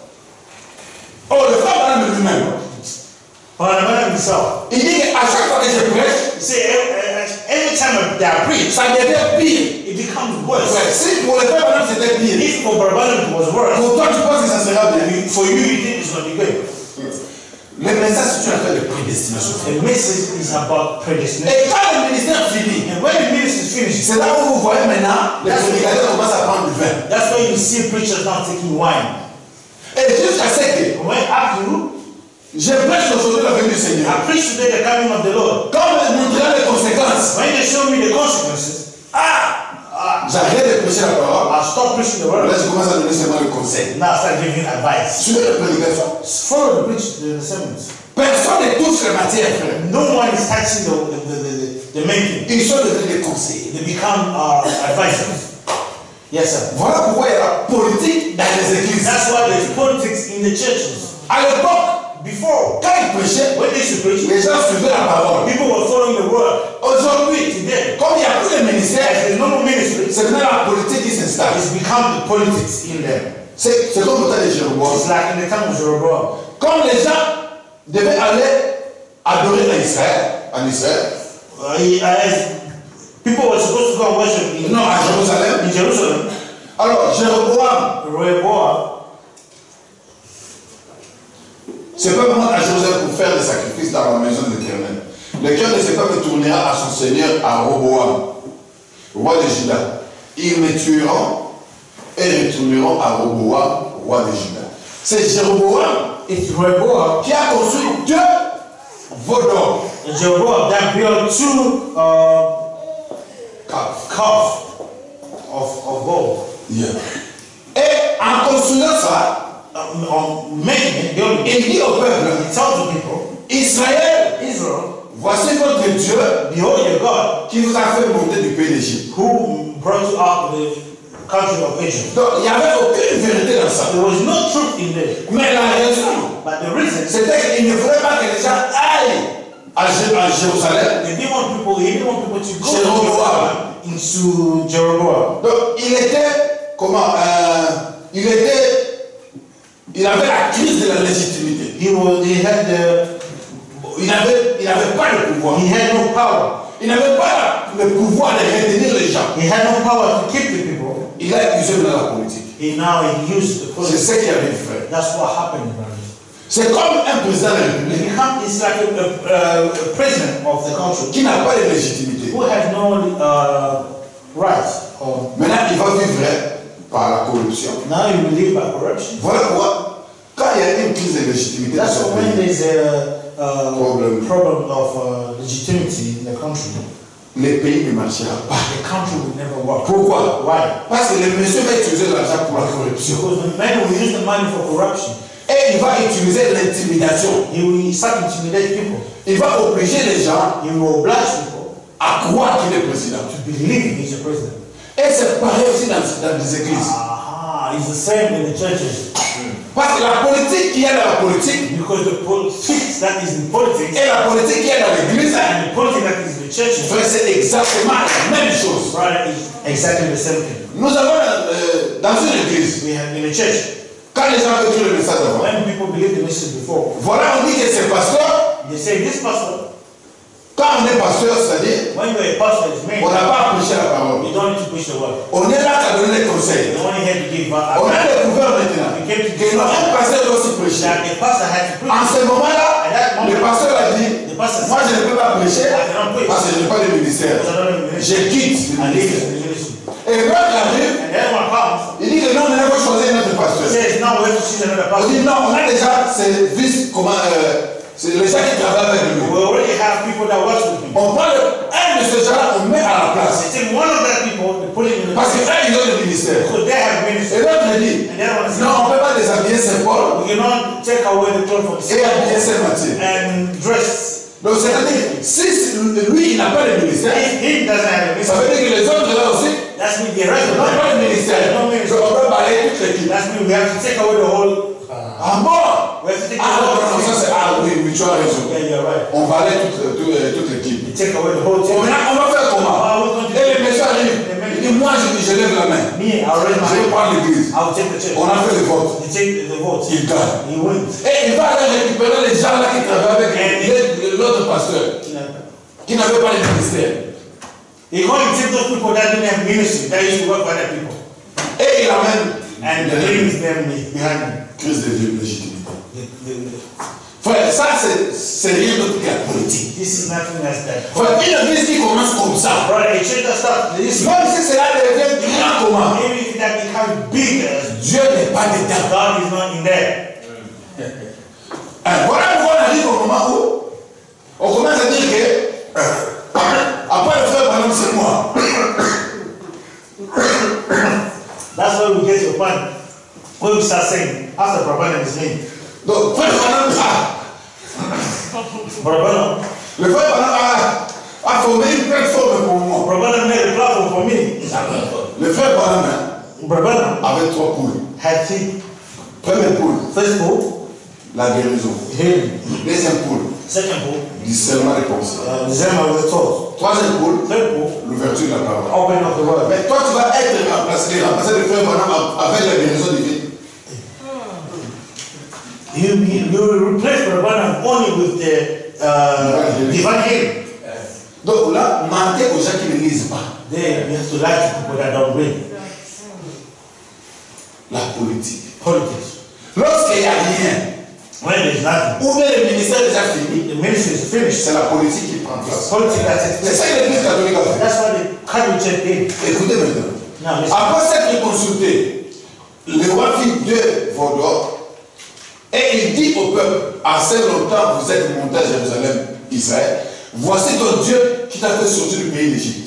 Oh, le frère Branham lui-même, But the man himself, il dit qu'à chaque fois que je prêche, you see, every, every time they are preached, ça devient pire. it becomes worse. Ouais, si pour le frère Branham c'était pire, If for Barbados it was worse, pour toi tu penses que ça sera bien. for you you think it's going to be good. Le message c'est une affaire de prédestination. The message is about predestination. Et quand le ministère finit, And when the ministry is finished, c'est là où vous voyez maintenant les prédicateurs commencent à prendre du vin. that's why you see preachers now taking wine. Et jusqu'à ce que When after je prêche aujourd'hui la venue du Seigneur. I preach today the coming of the Lord. Quand on me montrera les conséquences, When they show me the consequences, ah, ah, j'arrête de prêcher la parole. I'll stop preaching the word. Là, je commence à donner seulement le conseil. Now I start giving advice. Suivez la prédication. Follow the preach the sermons. Personne ne touche la matière, frère. No one is touching the, the, the, the, the making. Ils sont devenus des conseillers. They become uh, advisors. Yes, sir. Voilà pourquoi il y a la politique dans les églises. That's why there's politics in the churches. À l'époque, before, quand ils prêchaient, when they used to preach, les gens suivaient la parole. People were following the word. Aujourd'hui, today, comme il n'y a plus de ministère, there's no more ministry. C'est maintenant la politique qui s'installe. It's become the politics in them. C'est comme le temps de Jéroboam. It's like in the time of Jeroboam. Comme les gens devaient aller adorer en Israël, en Israël. Uh, he, uh, people were supposed to go and worship in, non, à Jérusalem. In Jerusalem. Alors, Jéroboam, Rehoboam, c'est pas vraiment à Jérusalem pour faire des sacrifices dans la maison de l'Éternel. Le cœur de ses femmes tournera à son Seigneur, à Roboam, roi de Juda. Ils me tueront et retourneront à Roboam, roi de Juda. C'est Jéroboam qui a construit deux veaux d'or. Jeroboam that built two uh, calves of, of gold. Yeah. Et en construisant ça, um, um, making it, building il dit au peuple, he tells the people, Israël, Israel, voici votre Dieu, behold your God, qui vous a fait monter du pays d'Égypte. Who brought you out of the country of Egypt. Donc il n'y avait aucune vérité dans ça. There was no truth in there. Mais la raison, but the reason, c'était qu'il ne voulait pas que les gens aillent à Jérusalem. They didn't want people. He didn't want people to go Jéroboam. into Jeroboam. Donc il était comment euh, il était il avait la crise de la légitimité. He was. He had the. Il n'avait il n'avait pas le pouvoir. He had no power. Il n'avait pas le pouvoir de retenir les gens. He had no power to keep the people. Il a usé de la politique. He now he used the politics. C'est ce qui arrive, frère. That's what happened. C'est comme un président de la République. It's like a, a, a president of the country qui n'a pas de légitimité. Who has no uh, right. Or maintenant, il va vivre par la corruption. Now you will live by corruption. Voilà pourquoi, quand il y a une crise de légitimité, that's when there's a uh, problem. problem of uh, legitimacy in the country. Le pays ne marchera pas. The country will never work. Pourquoi? Why? Parce que le monsieur va utiliser l'argent pour la corruption. Because the man will use the money for corruption. Et il va utiliser l'intimidation. He will start intimidate people. Il va obliger les gens He will oblige people à croire qu'il est président. To believe he's a president. Et c'est pareil aussi dans, dans les églises. Ah, it's the same in the churches. Parce que la politique qui est dans la politique, because the politics that is in politics, et la politique qui est dans l'église, and the politics that is in the churches, c'est exactement la même chose. Right, it's exactly the same thing. Nous avons euh, dans une église, we have in a church, quand les gens veulent le message avant, when people believe the message before, voilà, on dit que c'est pasteur. They say this pastor. Quand on est pasteur, c'est-à-dire, when you're a pastor, it's mean, on n'a pas à prêcher la parole. You don't need to preach the word. On est là à donner des conseils. You only have to give back. On a découvert maintenant que un pasteur doit aussi prêcher. That the pastor had to preach. En ce moment-là, moment, le pasteur a dit, the pastor moi je ne peux pas prêcher parce que je n'ai pas de ministère. Je quitte le ministère. Et quand il arrive, il dit que non, on n'a pas choisi notre pasteur. On dit non, on a déjà ces vices, comment, euh, c'est les gens qui travaillent avec lui. We already have people that work with him. On prend un de ces gens-là, on met à la place. They take one of that people, they put it in the parce que eux, ils ont le ministère. So they have ministry. Et l'autre me dit, non, on ne peut pas déshabiller Saint Paul. We cannot take away the clothes from et habiller Saint Matthieu. And dress. Donc c'est-à-dire, si lui, il n'a pas de ministère, he doesn't have a ministère. Ça veut dire que les autres là aussi, that's mean the rest n'ont pas de ministère. No minister. Donc on peut balayer toute l'équipe. That's mean we have to take away the whole. Ah bon? We have to take ah away non, non, ça c'est ah oui, oui, tu as raison. Yeah, you're right. On balaye toute, toute, toute l'équipe. Take away the whole team. On va faire comment? Et le monsieur arrive. Il dit moi je, je lève la main. Me, I raise my je vais prendre l'église. I'll take the church. On a fait le vote. You take the vote. Il gagne. He wins. Et il va aller récupérer les gens là qui travaillent avec l'autre pasteur. Qui n'avait pas de ministère. He going to take those people that didn't have ministry, that used to work for other people. Et il amène. And he brings them behind him. Crise de légitimité. Frère, ça c'est rien d'autre que la politique. This is nothing else that. Frère, une église qui commence comme ça. Brother, a church that starts this. Même si cela devient grand comment. Maybe if that becomes big. Dieu n'est pas dedans. God is not in there. Voilà pourquoi on arrive au moment où on commence à dire que après le frère Branham c'est moi. That's why we get to a point where we start saying after Branham is me. Donc frère Branham ah Le frère Branham a, a formé une plateforme pour moi. Branham made a platform for me. Le frère Branham avait trois poules. Had three. Première poule. First pool. La guérison. Healing. Deuxième poule. Second pool. Discernement des pensées. Uh, discernement of the thoughts. Troisième poule. Third pool. L'ouverture de la parole. Opening of the word. Mais toi, tu vas être remplacé, remplacé de frère Branham avec la guérison divine. You, you, you will replace Branham only with the uh, divine healing. Donc là, mentez aux gens qui ne lisent pas. They you have to lie to people that don't read. La politique. Politics. Lorsqu'il n'y a rien, when there is nothing, ou bien le ministère est déjà fini, the ministry is finished. C'est la politique qui prend place. Politics that takes place. C'est ça que l'Église catholique a fait. That's why the Catholic Church did. Écoutez maintenant. Now, après s'être consulté, le roi fit deux veaux d'or et il dit au peuple, assez longtemps vous êtes monté à Jérusalem, Israël, voici ton Dieu qui t'a fait sortir du pays d'Égypte.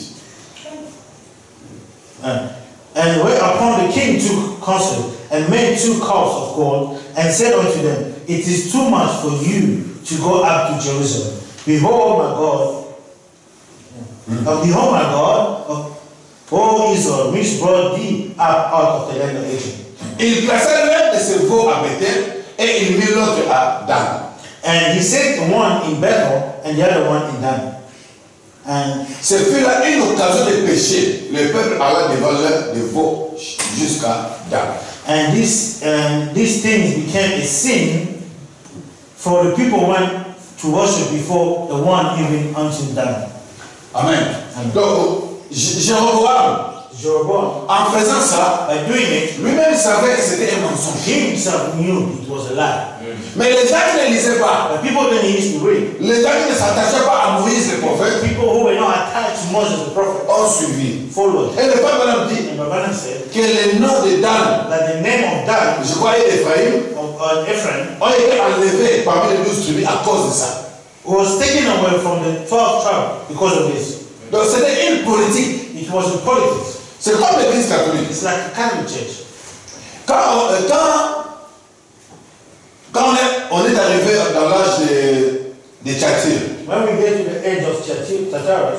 Uh, and whereupon the king took counsel and made two cups of gold and said unto them, it is too much for you to go up to Jerusalem. Behold my God, mm-hmm. uh, behold my God, uh, O Israel, which brought thee up out of the land of Egypt. Il plaça l'un de ses veaux à Bethel et il mit l'autre à Dan. And he set one in Bethel and the other one in Dan. And ce fut là une occasion de pécher. Le peuple alla devant l'un des veaux jusqu'à Dan. And this and these things became a sin, for the people went to worship before the one even unto Dan. Amen. Amen. Donc, Jéroboam, Jeroboam, en faisant ça, by doing it, lui-même savait que c'était un mensonge. He himself knew it was a lie. Mais les gens qui ne lisaient pas, the people that he used to read, les gens qui ne s'attachaient pas à Moïse le prophète, people who were not attached to Moses the prophet, ont suivi. Followed. Et le peuple a dit que le nom de Dan, that the name of Dan, je crois Ephraim, of uh, Ephraim, ont été enlevés parmi les douze tribus à cause de ça. Was taken away from the twelve tribe because of this. Donc c'était une politique. It was a politics. C'est comme l'Église catholique. It's like a Catholic church. Quand, euh, quand, quand on, est, on est arrivé dans l'âge de, de Thyatire, when we get to the age of Thyatira,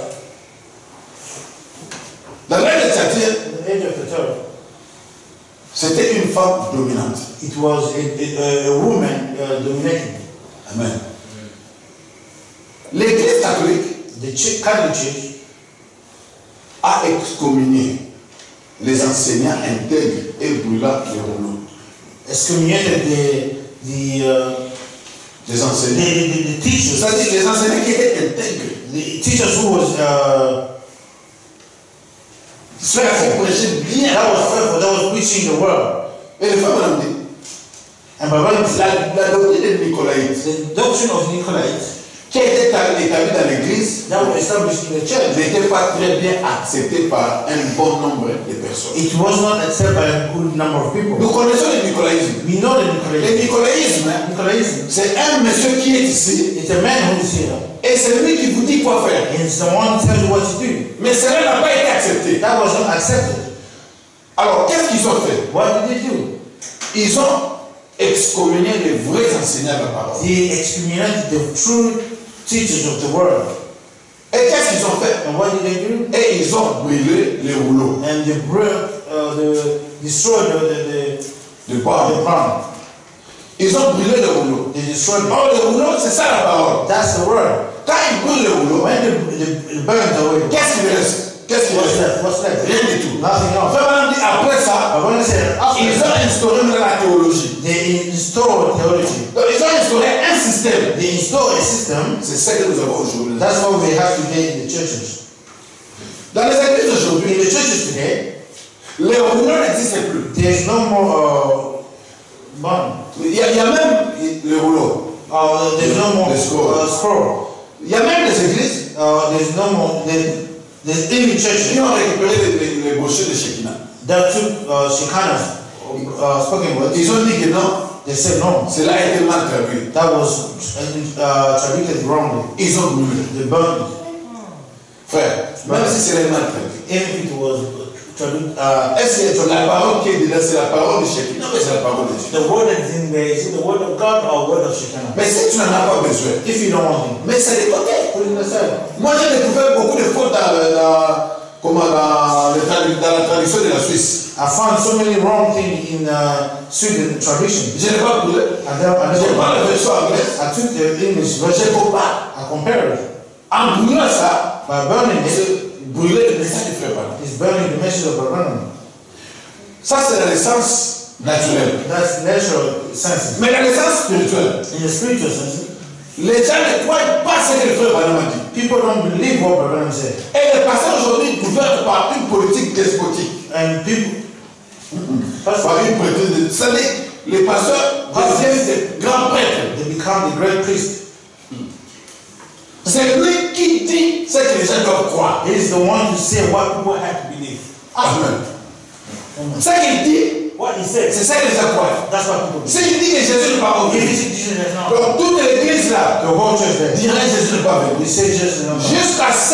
dans l'âge de Thyatire, the age of Thyatira, c'était une femme dominante. It was a, a, a woman uh, dominating. Amen. L'Église catholique, the Catholic Church, a excommunié les enseignants intègres et brûlant les rouleaux. Excommuniated the the uh, les enseignants. The, the, the teachers. C'est-à-dire les enseignants qui étaient intègres. The teachers who was uh, faithful, prêchaient bien. That was faithful. That was preaching the word. Et les femmes l'ont dit. And by la, la doctrine de Nicolaïte. The doctrine of Nicolaïte, qui a été établi dans l'église, that was established in the church, n'était pas très bien accepté par un bon nombre de personnes. It was not accepted by a good number of people. Nous connaissons le nicolaïsme. We know the Nicolaïsme. Le nicolaïsme, Nicolaïsme, c'est un monsieur qui est ici. It's a man who is here. Et c'est lui qui vous dit quoi faire. It's the one who tells you what to do. Mais cela n'a pas été accepté. That was not accepted. Alors, qu'est-ce qu'ils ont fait? What did they do? Ils ont excommunié les vrais enseignants de la parole. They excommunicated the true teachers of the word. Et qu'est-ce qu'ils ont fait? And what did they do? Et ils ont brûlé les rouleaux. And they broke, uh, the, destroyed the, the, the, the palm. The palm. Ils ont brûlé les rouleaux. They destroyed them. Oh, les rouleaux, c'est ça la parole. That's the word. Quand ils brûlent les rouleaux, when they, they, they burn away, qu'est-ce qui reste? Qu'est-ce qui reste? What's left? Rien du tout. Nothing else. Dit, après ça, ils ont instauré la théologie. They installed theology. Donc, ils ont instauré un système. They installed a system. C'est ça que nous avons aujourd'hui. That's what we have today in the churches. Dans les églises aujourd'hui, in the churches today, les rouleaux n'existent plus. There's no more uh, bun. Il y, a, il y a même les rouleaux. Uh, there's no more scroll. Uh, scroll. Il y a même des églises. Uh, there's no more. There's, there's even churches. Ils ont récupéré les, les, les brochures de Shekinah. That took uh, Shekinah uh, spoken words. Ils ont dit que non. They said no. Cela a été mal traduit. That was uh, traduced wrongly. Ils ont brûlé. They burned it. Frère, même si c'est mal traduit. If it was Uh, Est-ce que la parole qui est dedans, c'est la parole de Shekinah? Non, mais c'est la parole de Dieu. The word that is in there, is it the word of God or word of Shekinah? Mais si tu n'en as pas besoin, if you don't want it, mais c'est de côté. put it in the side. Moi, j'ai découvert beaucoup de fautes dans, dans, comment, dans, dans la tradition de la Suisse. I found so many wrong things in uh, Sweden tradition. Je n'ai pas brûlé. Je prends la version anglaise. I took the English version. Je compare. I compare it. En brûlant ça, by burning it, brûler le message du frère Branham. Is burning the message of Branham. Ça, c'est la naissance naturelle. That's natural sense. Mais la naissance spirituelle. In the spiritual sense, les gens ne croient pas ce que le frère Branham a dit. People don't believe what Branham said. Et les pasteurs aujourd'hui gouvernent par une politique despotique. And people, mm-hmm. par une politique. C'est-à-dire, les pasteurs deviennent des grands prêtres. They become the great priests. C'est lui qui dit ce que les gens doivent croire. He is the one to say what people have to believe. Amen. Ce qu'il dit, what he said, c'est ça que les gens croient. That's what people believe. S'il dit que Jésus n'est pas venu, donc toute l'église là, dirait Jésus n'est pas venu. Jusqu'à ce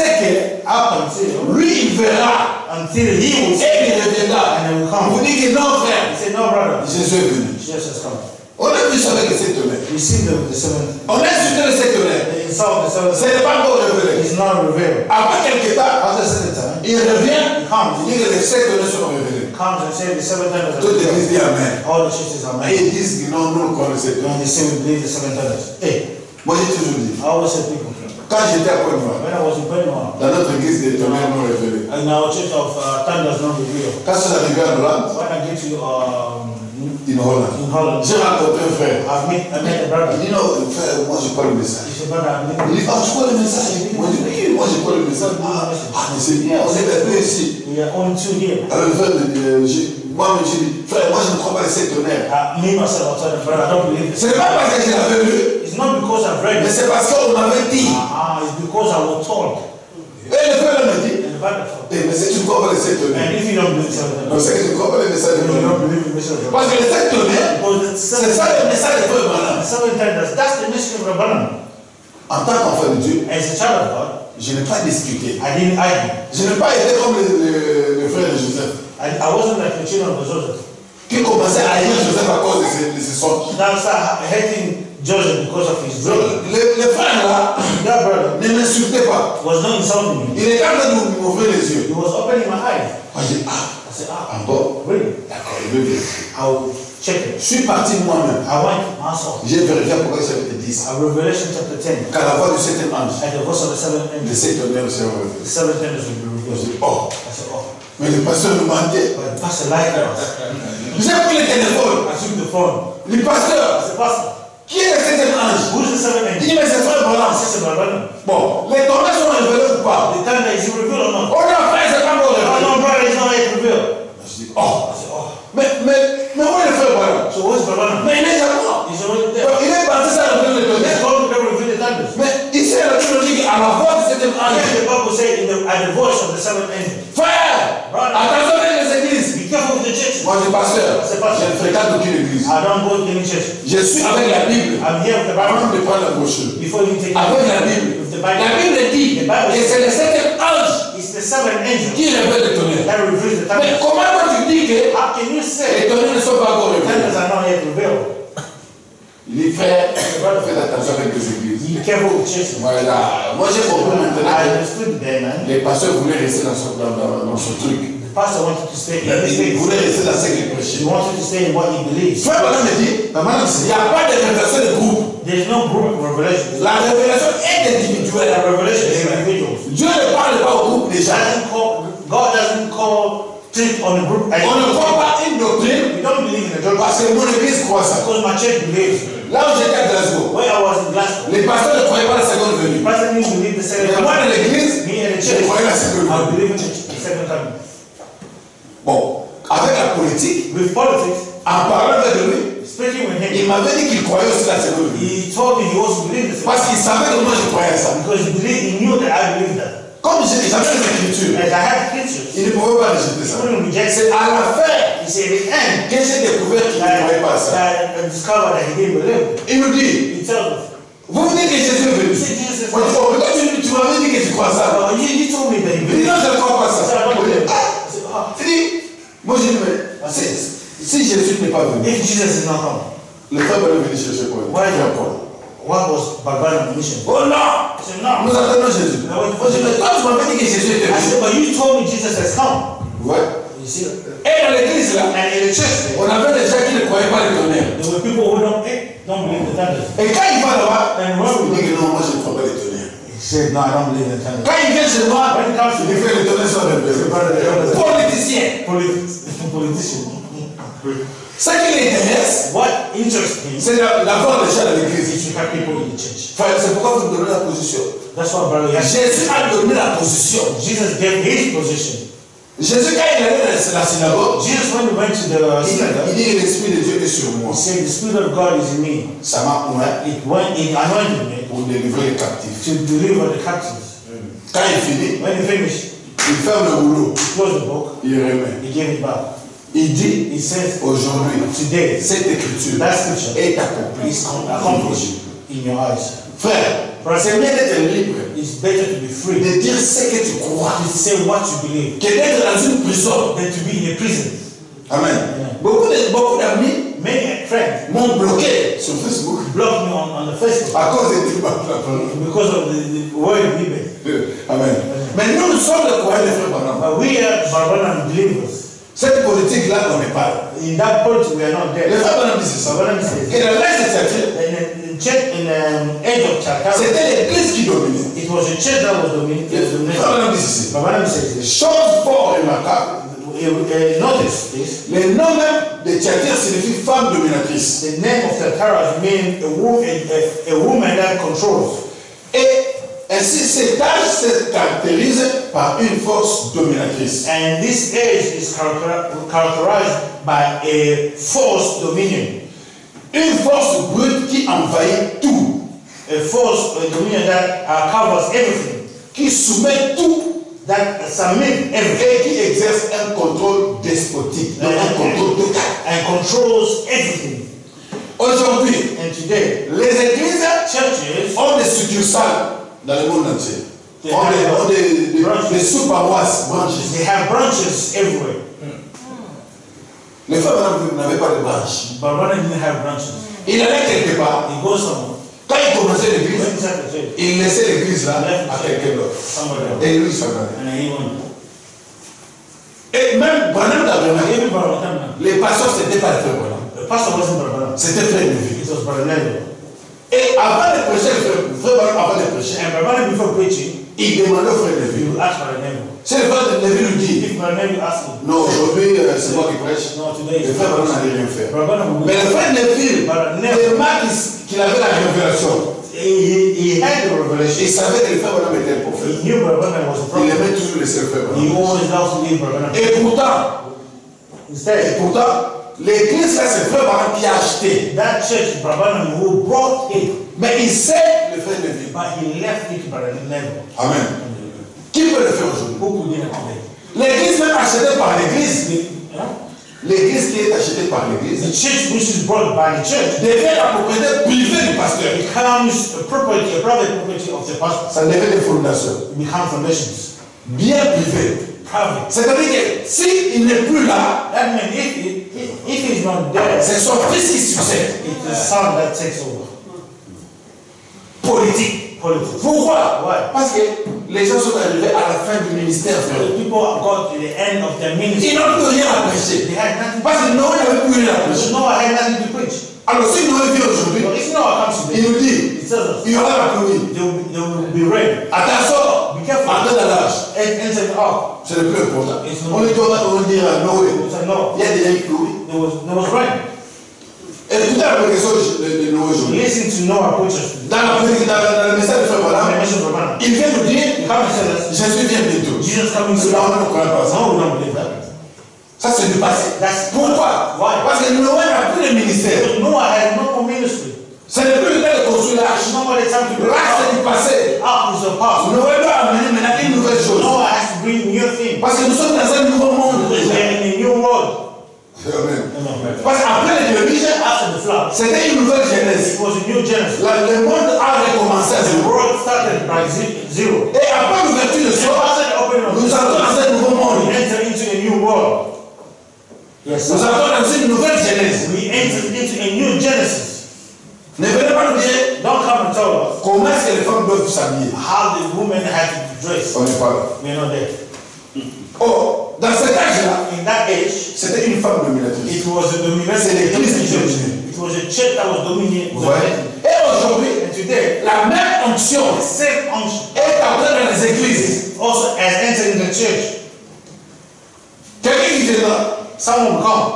que lui il verra until he will et il reviendra. Vous dites que non frère, he said, no, brother. Jésus est venu. Jesus come. On a vu ça avec les sept tonnerres. We see the, the seven. On a insulté les sept tonnerres. Ce n'est pas encore révélé. It's not revealed. Après quelques temps, after a certain time, il revient. He comes. Il dit que les sept tonnerres sont révélés. Comes and says the seven tonnerres. Toute l'église dit amen. All the churches are amen. Et ils disent que non, nous connaissons. And they say we believe the seven tonnerres. Hey, moi j'ai toujours dit. I always say people. Quand j'étais à Côte d'Ivoire, when I was in Côte d'Ivoire, dans notre église des tonnerres non révélés. And our church of uh, thunders not revealed. Quand je suis arrivé en Hollande, when I get to um, in Holland, in Holland, j'ai rencontré un frère. I've met, I met a brother. Il dit non, frère, moi je parle le message. He said, brother, I met. Il dit, ah, tu crois le message? Moi je dis, oui, moi je parle le message. Ah, ah mais c'est bien, on est deux ici. We are only two here. Alors le frère, euh, moi je dis, frère, moi je ne crois pas les sept tonnerres. Uh, me myself, I told him, brother, I don't believe it. Ce n'est pas parce que je l'avais lu. It's not because I've read it. Mais c'est parce qu'on m'avait dit. Ah, uh, it's because I was told. Et le frère me dit, and the brother told. Eh, mais si tu ne crois pas les sept tonnerres. And if you don't believe it, non, c'est que tu ne crois pas les messages de you don't believe the message of parce que les sept tonnerres, c'est ça le message de frère Branham. Seven thunders, that's the message of Branham. En tant qu'enfant de Dieu, as a child of God, je n'ai pas discuté. I didn't argue. Je n'ai pas été comme le, le, le frère de Joseph. I, I wasn't like the children of Joseph. Qui commençait à haïr Joseph à cause de ses, de ses sortes. Now start hating Joseph because of his dream. Le, le frère là, that brother, ne m'insultait pas. Was not insulting me. Il était en train de m'ouvrir les yeux. He was opening my eyes. Moi j'ai dit ah. I said ah. Encore. Really? D'accord, il veut bien. I will check it. Je suis parti moi-même. I went myself. J'ai vérifié pourquoi il chapitre dix. À Revelation chapter ten. Qu'à la voix du septième ange. At the voice of the seventh angel. Les sept tonnerres se révélent. The seven thunders will be revealed. Oh. I said oh. Mais le pasteur me mentait. But the pastor lied to us. J'ai pris le téléphone. I took the phone. Le pasteur. I said pastor. Qui est le septième ange? Who's the seventh angel? Il dit mais c'est frère Branham. C'est my brother. Bon, les tonnerres sont révélés ou pas? The thunder is revealed or not? Oh non, frère, c'est pas encore révélé. Oh no, brother, it's not yet revealed. Je dis oh. I said oh. Mais mais mais où est le frère Branham? So what's Branham? Mais il est déjà mort. He's already dead. Donc, il est parti ça révéler les tonnerres. He's going to reveal the thunders. Mais ici la Bible dit qu'à la voix du septième ange. Yes, the Bible says in the, at the voice of the seventh angel. Frère, attention avec les églises. Be careful with the church. Moi je suis pasteur. Je ne fréquente aucune église. I don't go to any church. Je suis avec la Bible. I'm here with the Avant Bible. de prendre la brochure. Before you take avec la Bible. With the Bible. La Bible dit que c'est le septième ange. It's the seventh angel. Qui révèle les tonnerres. That reveals the thunders. Mais comment toi tu dis que how can you say les tonnerres ne sont pas encore révélés? Thunders are not yet revealed. Les frères, faites attention avec les églises. Be careful with churches. Voilà. Moi j'ai compris maintenant. I understood then, man. Les pasteurs voulaient rester dans ce, dans, dans, dans ce truc. The pastor wanted to stay in Il this voulait rester dans ce qu'il He prêchait. wanted to stay in what he believes. Frère Branham me dit, il n'y a pas de révélation de groupe. There's no group revelation. La révélation est individuelle. The revelation is individual. Dieu ne parle pas au groupe déjà. Doesn't call, God doesn't call treat on a group. On ne croit pas une doctrine. We don't believe in a doctrine. Parce que mon église croit ça. Because my church believes. Là où j'étais à Glasgow, When I was in Glasgow, les pasteurs ne croyaient pas la seconde venue. the pastor didn't believe the second Mais moi dans l'église, Me and the je church, croyais la seconde I venue. believe in the second coming. Bon, avec la politique, With politics, en parlant avec lui, speaking with il him, m'avait dit qu'il croyait aussi la seconde venue. he told me he also believed the second Parce qu'il savait que moi je croyais à ça. because he believed, he knew that I believed that. Comme j'avais les écritures, As I had pictures, il ne pouvait pas rejeter he ça. couldn't reject C'est it. à la fin He said, at the end, que j'ai découvert qu'il ne croyait pas à ça. that I discovered that he didn't believe. Il nous dit, He tells us, vous me dites que Jésus est venu. he said, Jesus is Moi, je dis, oh, mais toi, tu, tu m'avais dit que tu crois ça. Well, you, you told me that Il he dit, believed. non, je ne crois pas I said, I ça. don't Il dit, believe. ah. I said, oh. Il dit, Si Jésus n'est pas venu, if Jesus is not come, le frère va venir chercher pour lui. Why not? What was Barba's mission? Oh non! Said, no. Nous attendons Jésus. No, Moi, je me toi, tu m'as dit que Jésus était I said, venu. but you told me Jesus has come. Ouais. You see? Et dans l'église là, And in the church, on avait des gens qui ne croyaient pas le tonnerre. there were people who don't, eh, don't believe the thunder. Et quand il va là-bas, And il when dit que non, moi je ne crois pas le tonnerre. he said, no, I don't believe in the thunder. Quand il vient chez moi, When it comes to il fait le tonnerre sur le bébé. Politicien. politician, Ce qui l'intéresse, what interests him c'est d'avoir les gens à l'église. is to have people in the church. Frère, c'est pourquoi vous donnez la position. That's why brother, he has- Jésus a donné la position. Jesus gave his position. Jésus, quand il allait dans la synagogue, Jesus, when he went to the il dit, synagogue, il dit que l'Esprit de Dieu est sur moi. he said, the Spirit of God is in me. Ça m'a oint It went, it anointed me pour délivrer les captifs. to deliver the captives. Quand il finit, When he finished, il ferme le rouleau, he closed the book, il remet. he gave it back. Il dit, He says, aujourd'hui, today, cette écriture that scripture est accomplie. is accomplished in your eyes. Frère, c'est bien d'être libre, It's better to be free, de dire ce que tu crois, to say what you believe, que d'être dans une prison. than to be in a prison. Amen. Amen. Beaucoup de- beaucoup d'amis Many friends m'ont bloqué sur Facebook blocked me on, on the Facebook à cause des débats. because of the, the word women. Amen. Mais nous, nous sommes les croyants des frères Branham. But we are Barbaran believers. Cette politique-là, on n'est pas là. In that point, we are not there. Les frères Branham disent ça. Barbaran says, Et dans l'Est de Tchatché, in, in, church, in um, age of Chakara, c'était l'église qui dominait. it was the church that was dominated. Les frères Branham disent ceci. Barbaran says this. Chose fort remarquable. Uh, uh, notice this. Le nom même de Tchatché signifie femme dominatrice. The name of Chakara means a woman, a, a woman that controls. Et ainsi, cet âge se caractérise par une force dominatrice. And this age is character, characterized by a force dominion. Une force brute qui envahit tout. A force a dominion that uh, covers everything. Qui soumet tout. That submit everything. Et qui exerce un contrôle despotique. Donc un contrôle total. And controls everything. Aujourd'hui, And today, les églises churches ont des succursales dans le monde entier. They Ont des, have ont des, des, branches. des sous-paroisses, branches. they have branches everywhere. Les femmes n'avaient pas de branches. But Barbaran didn't have branches. Il allait quelque part. He goes somewhere. Quand il commençait He l'église, went inside the church. il laissait l'église là à quelqu'un d'autre. Somewhere else. Et lui, il s'en allait. And he went. Et même Branham Tabernacle, Even Barbaran. les pasteurs, c'était pas les frères Branham. The pastor wasn't Barbaran. C'était frère Lévi. It was Barbaran. Et avant de prêcher, le frère, le frère Branham, avant de prêcher, And Barbaran, before preaching, il demandait au frère Lévi. he would ask Barbaran. Si le frère Lévi lui dit, If Barbaran asked him, non, aujourd'hui, euh, c'est moi qui prêche, no, today le is frère Branham n'allait rien faire. Barbaran would Mais le frère Lévi remarque qu'il avait la révélation. He, he had the Il revelation. savait que le frère Branham était un He prophète. knew Barbaran was a Il prophet. aimait toujours laisser le frère He Branham. always loved to leave Barbaran. Et pourtant, et Instead, pourtant, l'église là, c'est le frère Branham qui a acheté. that church, Barbaran, who brought him, Mais il sait le frère Lévi. but he left it Barbaran level. Amen. Qui peut le faire aujourd'hui? Who could do that today? L'église même achetée par l'église. The, huh? L'église qui est achetée par l'église the church which is brought by the church devient la propriété privée du pasteur. becomes a property, a private property of the pastor. Ça devient des fondations. It becomes foundations. Bien privées. Private. C'est-à-dire que s'il n'est plus là, That means if, if, if he's not there, c'est son fils qui succède. it's the son that takes over. Politique. Politics. Pourquoi? Why? Parce que les gens sont arrivés à la fin du ministère. The people got to the end of their ministry. Ils n'ont plus rien à prêcher. They had nothing. Parce que Noé n'avait plus rien à prêcher. Noah had nothing to preach. Alors si Noé vient aujourd'hui, But if Noah comes il today, nous dit, he tells us il y aura la pluie. they will, they will be ready. Attention, Be careful. entrez dans l'âge. And enter the ark. C'est le plus important. It's On lui doit on dire à Noé, He said, no, il y a déjà une pluie. there was, there was rain. Écoutez la prédication de, de Noé aujourd'hui. Listen to Noah preachers. Dans la prédication, dans, dans le message de Frère The Branham, message of Barbaran. il vient nous dire, He comes and says, Jésus vient bientôt. Jesus coming soon. Cela, on ne croit pas ça. No, we don't believe that. Ça, c'est du passé. That's Pourquoi? Why? Parce que Noé n'a plus de ministère. Because Noah had no more ministry. Ce n'est plus le temps de construire l'arche. No more the time to L'arche, c'est du passé. Ark is the past. Noé doit amener maintenant une nouvelle chose. Noah has to bring new things. Parce que nous sommes dans un nouveau monde. We're in a new world. Amen. Amen. Parce qu'après les déluge, After the flood, c'était une nouvelle jeunesse. it was a new Genesis. La- le monde a recommencé à The zéro. world started by ze- zero. Et après l'ouverture de So soi, after the opening of nous the entrons dans un nouveau we monde. enter into a new world. Yes, nous entrons dans une nouvelle Genèse. We enter into a new Genesis. Ne venez pas nous dire Don't come and tell us comment est-ce que les femmes doivent s'habiller. how the women had to dress. On n'est pas là. We're not there. Oh, dans cet âge-là, In that age, c'était une femme dominatrice. it was a dominating C'est l'église qui church. dominait. It was a church that was dominating. Ouais. Et aujourd'hui, And today, la même onction the same unction est entrée dans les églises. also has entered in the church. Quelqu'un qui dit là, Someone will come.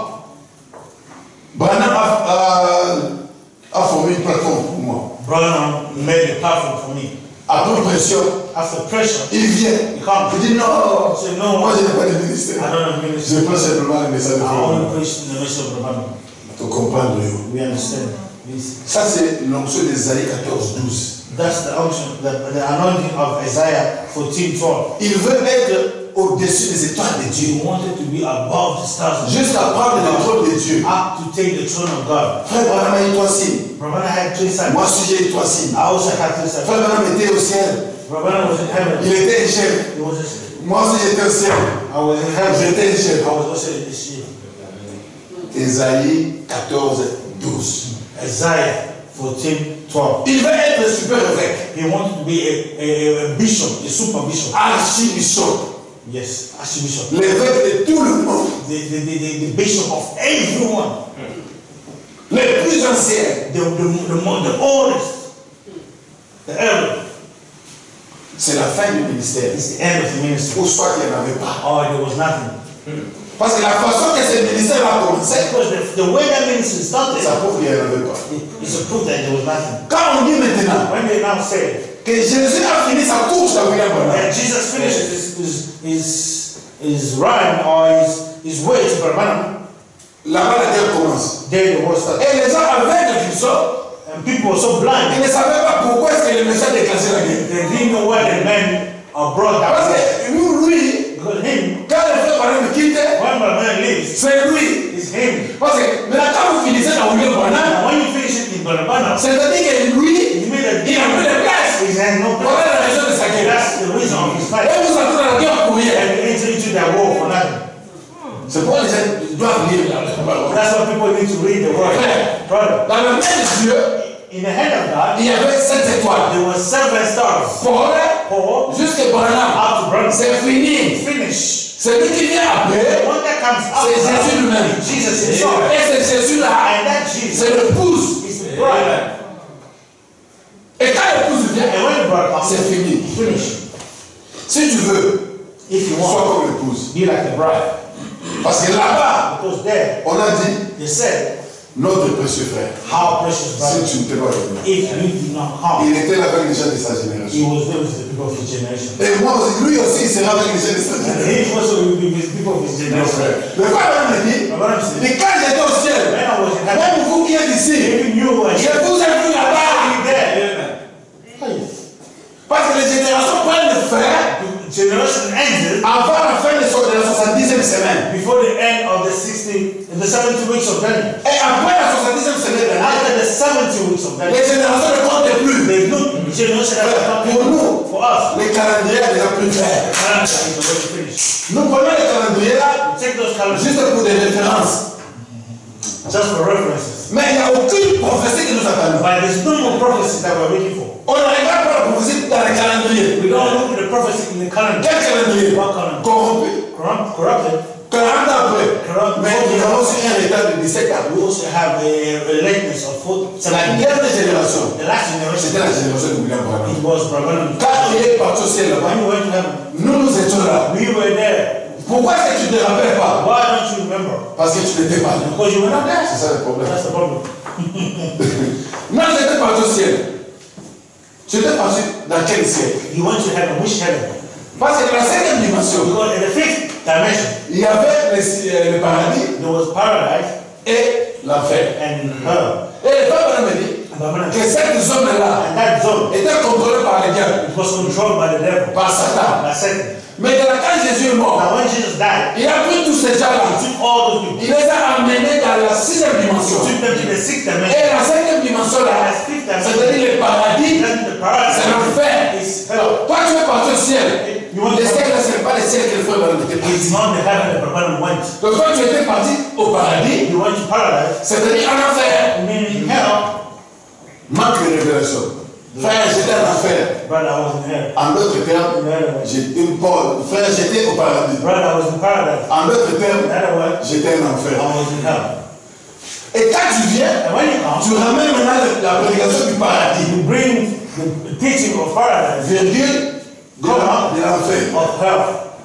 Branham a, a, a formé une plateforme pour moi. Branham made a platform for me. Après pression, After pressure, il vient. he comes. Il dit non, Say, no, moi I je n'ai pas de ministère. don't have ministry. Je prends simplement le message de I Branham. only preach in the message of the Bible. Pour comprendre. We understand this. Ça c'est l'onction d'Ésaïe quatorze douze. That's the unction, the, the anointing of Isaiah fourteen twelve. Il veut être au-dessus des étoiles de Dieu. He wanted to be above the stars. Jusqu'à prendre le trône de Dieu. Up to take the throne of God. Frère Branham a eu trois signes. Brother had three sons. Moi aussi j'ai eu trois signes. I also had three sons. Frère Branham était au ciel. Brother was in heaven. Il était un chef. He was a, Moi aussi j'étais au ciel. I was in heaven. J'étais un chef. I was also in the sea. Ésaïe quatorze douze. Isaiah fourteen twelve. Il veut être le super évêque. He wanted to be a, a, a bishop, a super bishop. Archibishop. Yes, archbishop. L'évêque de tout le monde. The, the, the, the, the bishop of everyone. Les plus anciens. The, the, the, more- the oldest. The elder. C'est la fin du ministère. It's the end of the ministry. Pour soit qu'il n'y en avait pas. Or there was nothing. Parce que la façon que ce ministère a commencé, Because the, the way that ministry started, ça prouve qu'il n'y en avait pas. it's a proof that there was nothing. Quand on dit maintenant When they now say que Jésus a fini sa course dans William Branham, that Jesus finishes his, his, his, his run or his, his way to Barbanam, là-bas la guerre commence. there the war started. Et les gens aveugles qu'ils sont, And people were so blind, ils ne savaient pas pourquoi est-ce que le message déclenchait la guerre. they didn't know why the men are brought Parce down. que nous, lui, Because him, quand le frère Branham quitte, when Barbanam leaves, c'est lui. it's him. Parce que maintenant quand vous finissez dans William Branham, Now when you finish it in Barbanam, c'est-à-dire que lui, it means that il n'a plus de place. he has no Voilà place. la raison de sa guerre. That's the reason of his fight. Et vous entrez dans la guerre pour rien. And you enter into that war for nothing. C'est pourquoi les gens doivent lire la parole. That's why people need to read the word. Brother, Dans la main de Dieu, in the hand of God, il y avait sept étoiles. there were seven stars. Paul, Paul, jusqu'à Branham, up to Branham, c'est fini. finish. Celui qui vient The après, one that comes c'est after Jésus lui-même. is Jesus himself. Et c'est Jésus-là, And that Jesus c'est l'épouse. is the bride. Et quand l'épouse vient, And when the bride comes, c'est fini. finish. Si tu veux, If you sois want, comme l'épouse. be like the bride. Parce que là-bas, Because there, on a dit, they said, notre précieux frère, how precious si bride. tu ne t'es pas revenu. If you do not come, Il était là avec les gens de sa he génération. was there with the people of his generation. Et moi aussi, lui aussi, il sera avec les gens de sa And génération. he also will be with the people of his Mon generation. frère. Le frère m'a dit, My brother said, mais quand j'étais au ciel, when I was in heaven, même vous qui êtes ici, even you were je vous ai vu là-bas. there. Parce que les générations prennent le fer The generation ended avant la fin de so- de la soixante-dixième semaine. before the end of the sixty, the seventy weeks of Daniel. Et après la soixante-dixième semaine, After the seventy weeks of Daniel, les générations ne comptent plus. the new generation has come Pour nous, for us. le calendrier est déjà plus clair. Calendar is already finished. Nous prenons le calendrier là We take those calendars juste pour des références. just for references. Mais il n'y a aucune prophétie que nous attendons. But there's no more prophecy that we're waiting for. On ne regarde pas la prophétie dans le calendrier. We don't look at the prophecy in the calendar. Quel calendrier? What calendar? Corrompu. Corrupt, corrupted. quarante ans après. Corrupt. Mais nous avons aussi un retard de dix-sept ans. We also have a, a lateness of food. C'est la dernière génération. The last generation, C'était la génération de William Branham. it was Brahman. Quand il est parti au ciel là-bas, When we went to heaven, nous nous étions là. we were there. Pourquoi est-ce que tu ne te rappelles pas? Why don't you remember? Parce que tu n'étais pas là. Because you were not there. C'est ça le problème. That's the problem. Moi, j'étais parti au ciel. Tu étais parti dans quel siècle? You went to heaven. Which heaven? Parce que dans la cinquième dimension, Because in the fifth dimension, il y avait le, euh, le paradis there was paradise et l'enfer. and hell. Et le peuple me dit And que cette zone-là that zone, était contrôlée par les diables, it was controlled by the devil, par Satan. by Satan. Mais quand Jésus est mort, Now when Jesus died, il a pris tout ces gens-là, il les a amenés dans la sixième dimension. Et la cinquième dimension-là, c'est-à-dire le paradis, c'est l'enfer. Toi, tu veux partir au ciel. Le ciel, ce n'est pas le ciel que le frère Branham était parti. Donc, quand tu étais parti au paradis, c'est-à-dire en enfer, manque de révélation. Frère, j'étais en enfer. En d'autres termes, j'étais une Paul. Frère, j'étais au paradis. En d'autres termes, j'étais en enfer. Et quand tu viens, tu ramènes maintenant la prédication du paradis. You bring the teaching of paradise. Virgule de l'enfer.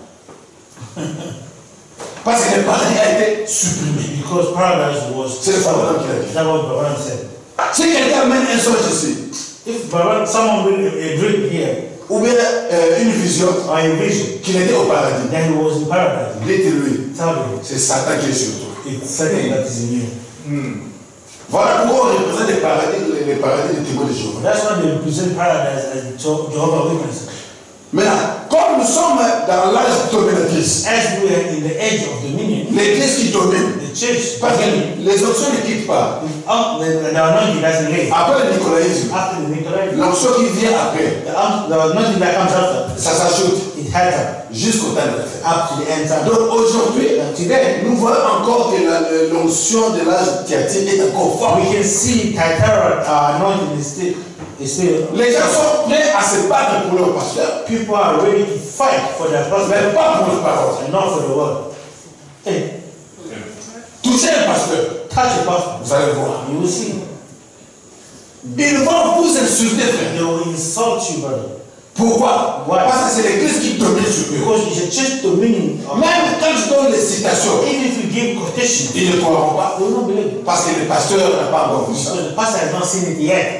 Parce que le paradis a été supprimé. Because paradise was. C'est le problème qu'il a dit. Si quelqu'un amène un songe ici, if someone will a dream here, ou bien euh, une vision, or a vision, qu'il était au paradis, then he was in paradise. Dites-lui, c'est Satan qui est sur toi. It's Satan that is in you. Hmm. Voilà pourquoi on représente les paradis, les paradis des témoins de Jéhovah. That's why they represent paradise as Jehovah's Witnesses. Maintenant, comme nous sommes dans l'âge dominatrice, as we are in the age of dominion, l'église qui domine, the church, parce que les options ne quittent pas. Après le nicolaïsme, l'option qui vient après, ça s'ajoute jusqu'au temps de la fin. Donc aujourd'hui, nous voyons encore que l'onction de l'âge thyatire est encore forte. We can see Thyatira anointing is still. Les gens sont prêts à se battre pour leur pasteur. People are ready to fight for their pastor. Mais pas pour le parole. And not for the word. Hey. Touchez un pasteur. Touch a pastor. Vous allez voir. You will see. Ils vont vous insulter, frère. They will insult you, brother. Pourquoi? Why? Parce que c'est l'église qui domine sur eux. Because it's a church dominion. Même quand je donne les citations, even if you give quotations, ils ne croiront pas. They will not believe. Parce que le pasteur n'a pas encore vu ça. Because the pastor has not seen it yet.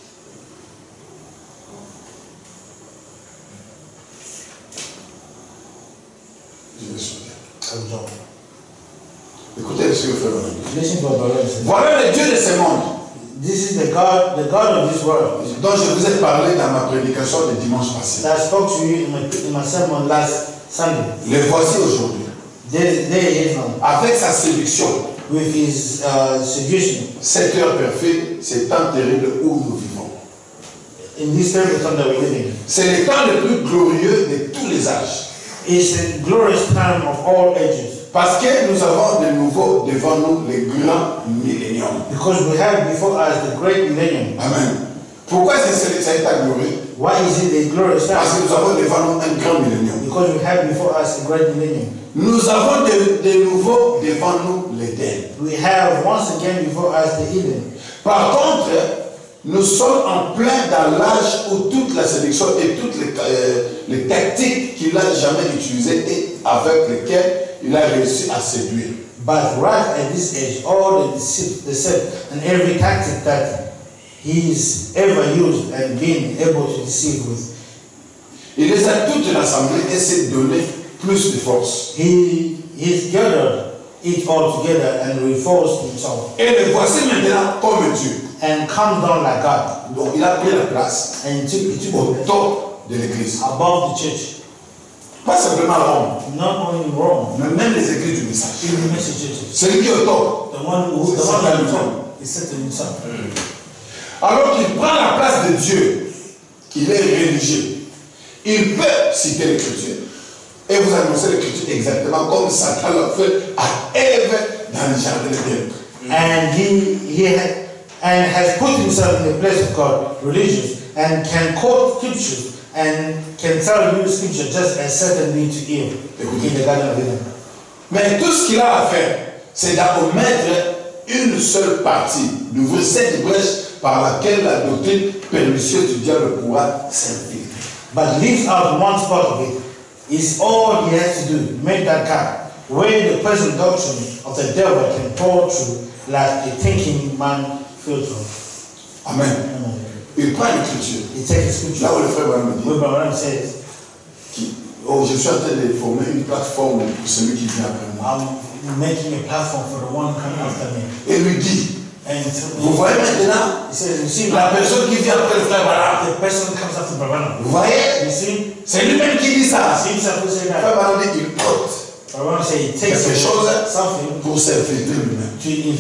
Écoutez ce que fait le Voilà le Dieu de ce monde. This is the God, the God of this world. Dont je vous ai parlé dans ma prédication de dimanche passé. That I spoke to you in my, in my sermon last Sunday. Le voici aujourd'hui. There, there he is now. Avec sa séduction. With his uh, seduction. Cette heure parfaite, c'est temps terrible où nous vivons. In this terrible time that we're living. C'est le temps le plus glorieux de tous les âges. It's a glorious time of all ages. Parce que nous avons de nouveau devant nous les grands milléniums. Because we have before us the great millennium. Amen. Pourquoi c'est cet état glorieux? Why is it a glorious time? Parce que nous avons devant nous un grand millénium. Because we have before us a great millennium. Nous avons de, de nouveau devant nous l'Éden. We have once again before us the Eden. Par contre, nous sommes en plein dans l'âge où toute la séduction et toutes les, euh, les tactiques qu'il n'a jamais utilisées et avec lesquelles il a réussi à séduire. But right at this age, all the deceit, deceit and every tactic that he's ever used and been able to deceive with, il les a toutes rassemblées et s'est donné plus de force. He he's gathered it all together and reinforced himself. Et le voici maintenant comme Dieu. And comes down like God. Donc il a pris la place. And he took, he took au top de l'église. Above the church. Pas simplement Rome. Not only Rome. Mais même les écrits du message. Even the messages. Celui qui est au top. The one who the one at the top is Satan himself. Alors qu'il prend la place de Dieu, il est religieux. Il peut citer l'écriture et vous annoncer l'écriture exactement comme Satan l'a fait à Ève dans le jardin d'Éden. And he he had, and has put himself in the place of God, religious, and can quote scriptures and can tell you scripture just as Satan did to Eve in the Garden of Eden. Mais tout ce qu'il a à faire, c'est d'omettre une seule partie, d'ouvrir cette brèche par laquelle la doctrine pernicieuse du diable pourra s'infiltrer. But leaves out one spot of it. Is all he has to do, make that gap, where the present doctrine of the devil can pour through like a thinking man filter. Amen. Amen. Il prend l'écriture. He takes scripture. Là où le frère Branham dit. Where Branham says. Qui, oh, je suis en train de former une plateforme pour celui qui vient après moi. I'm making a platform for the one coming after me. Et lui dit. And vous voyez maintenant, la personne qui vient après le frère Branham. The person comes after Branham. Vous voyez? C'est lui-même qui dit ça. Le frère Branham dit qu'il porte quelque chose pour s'infiltrer lui-même.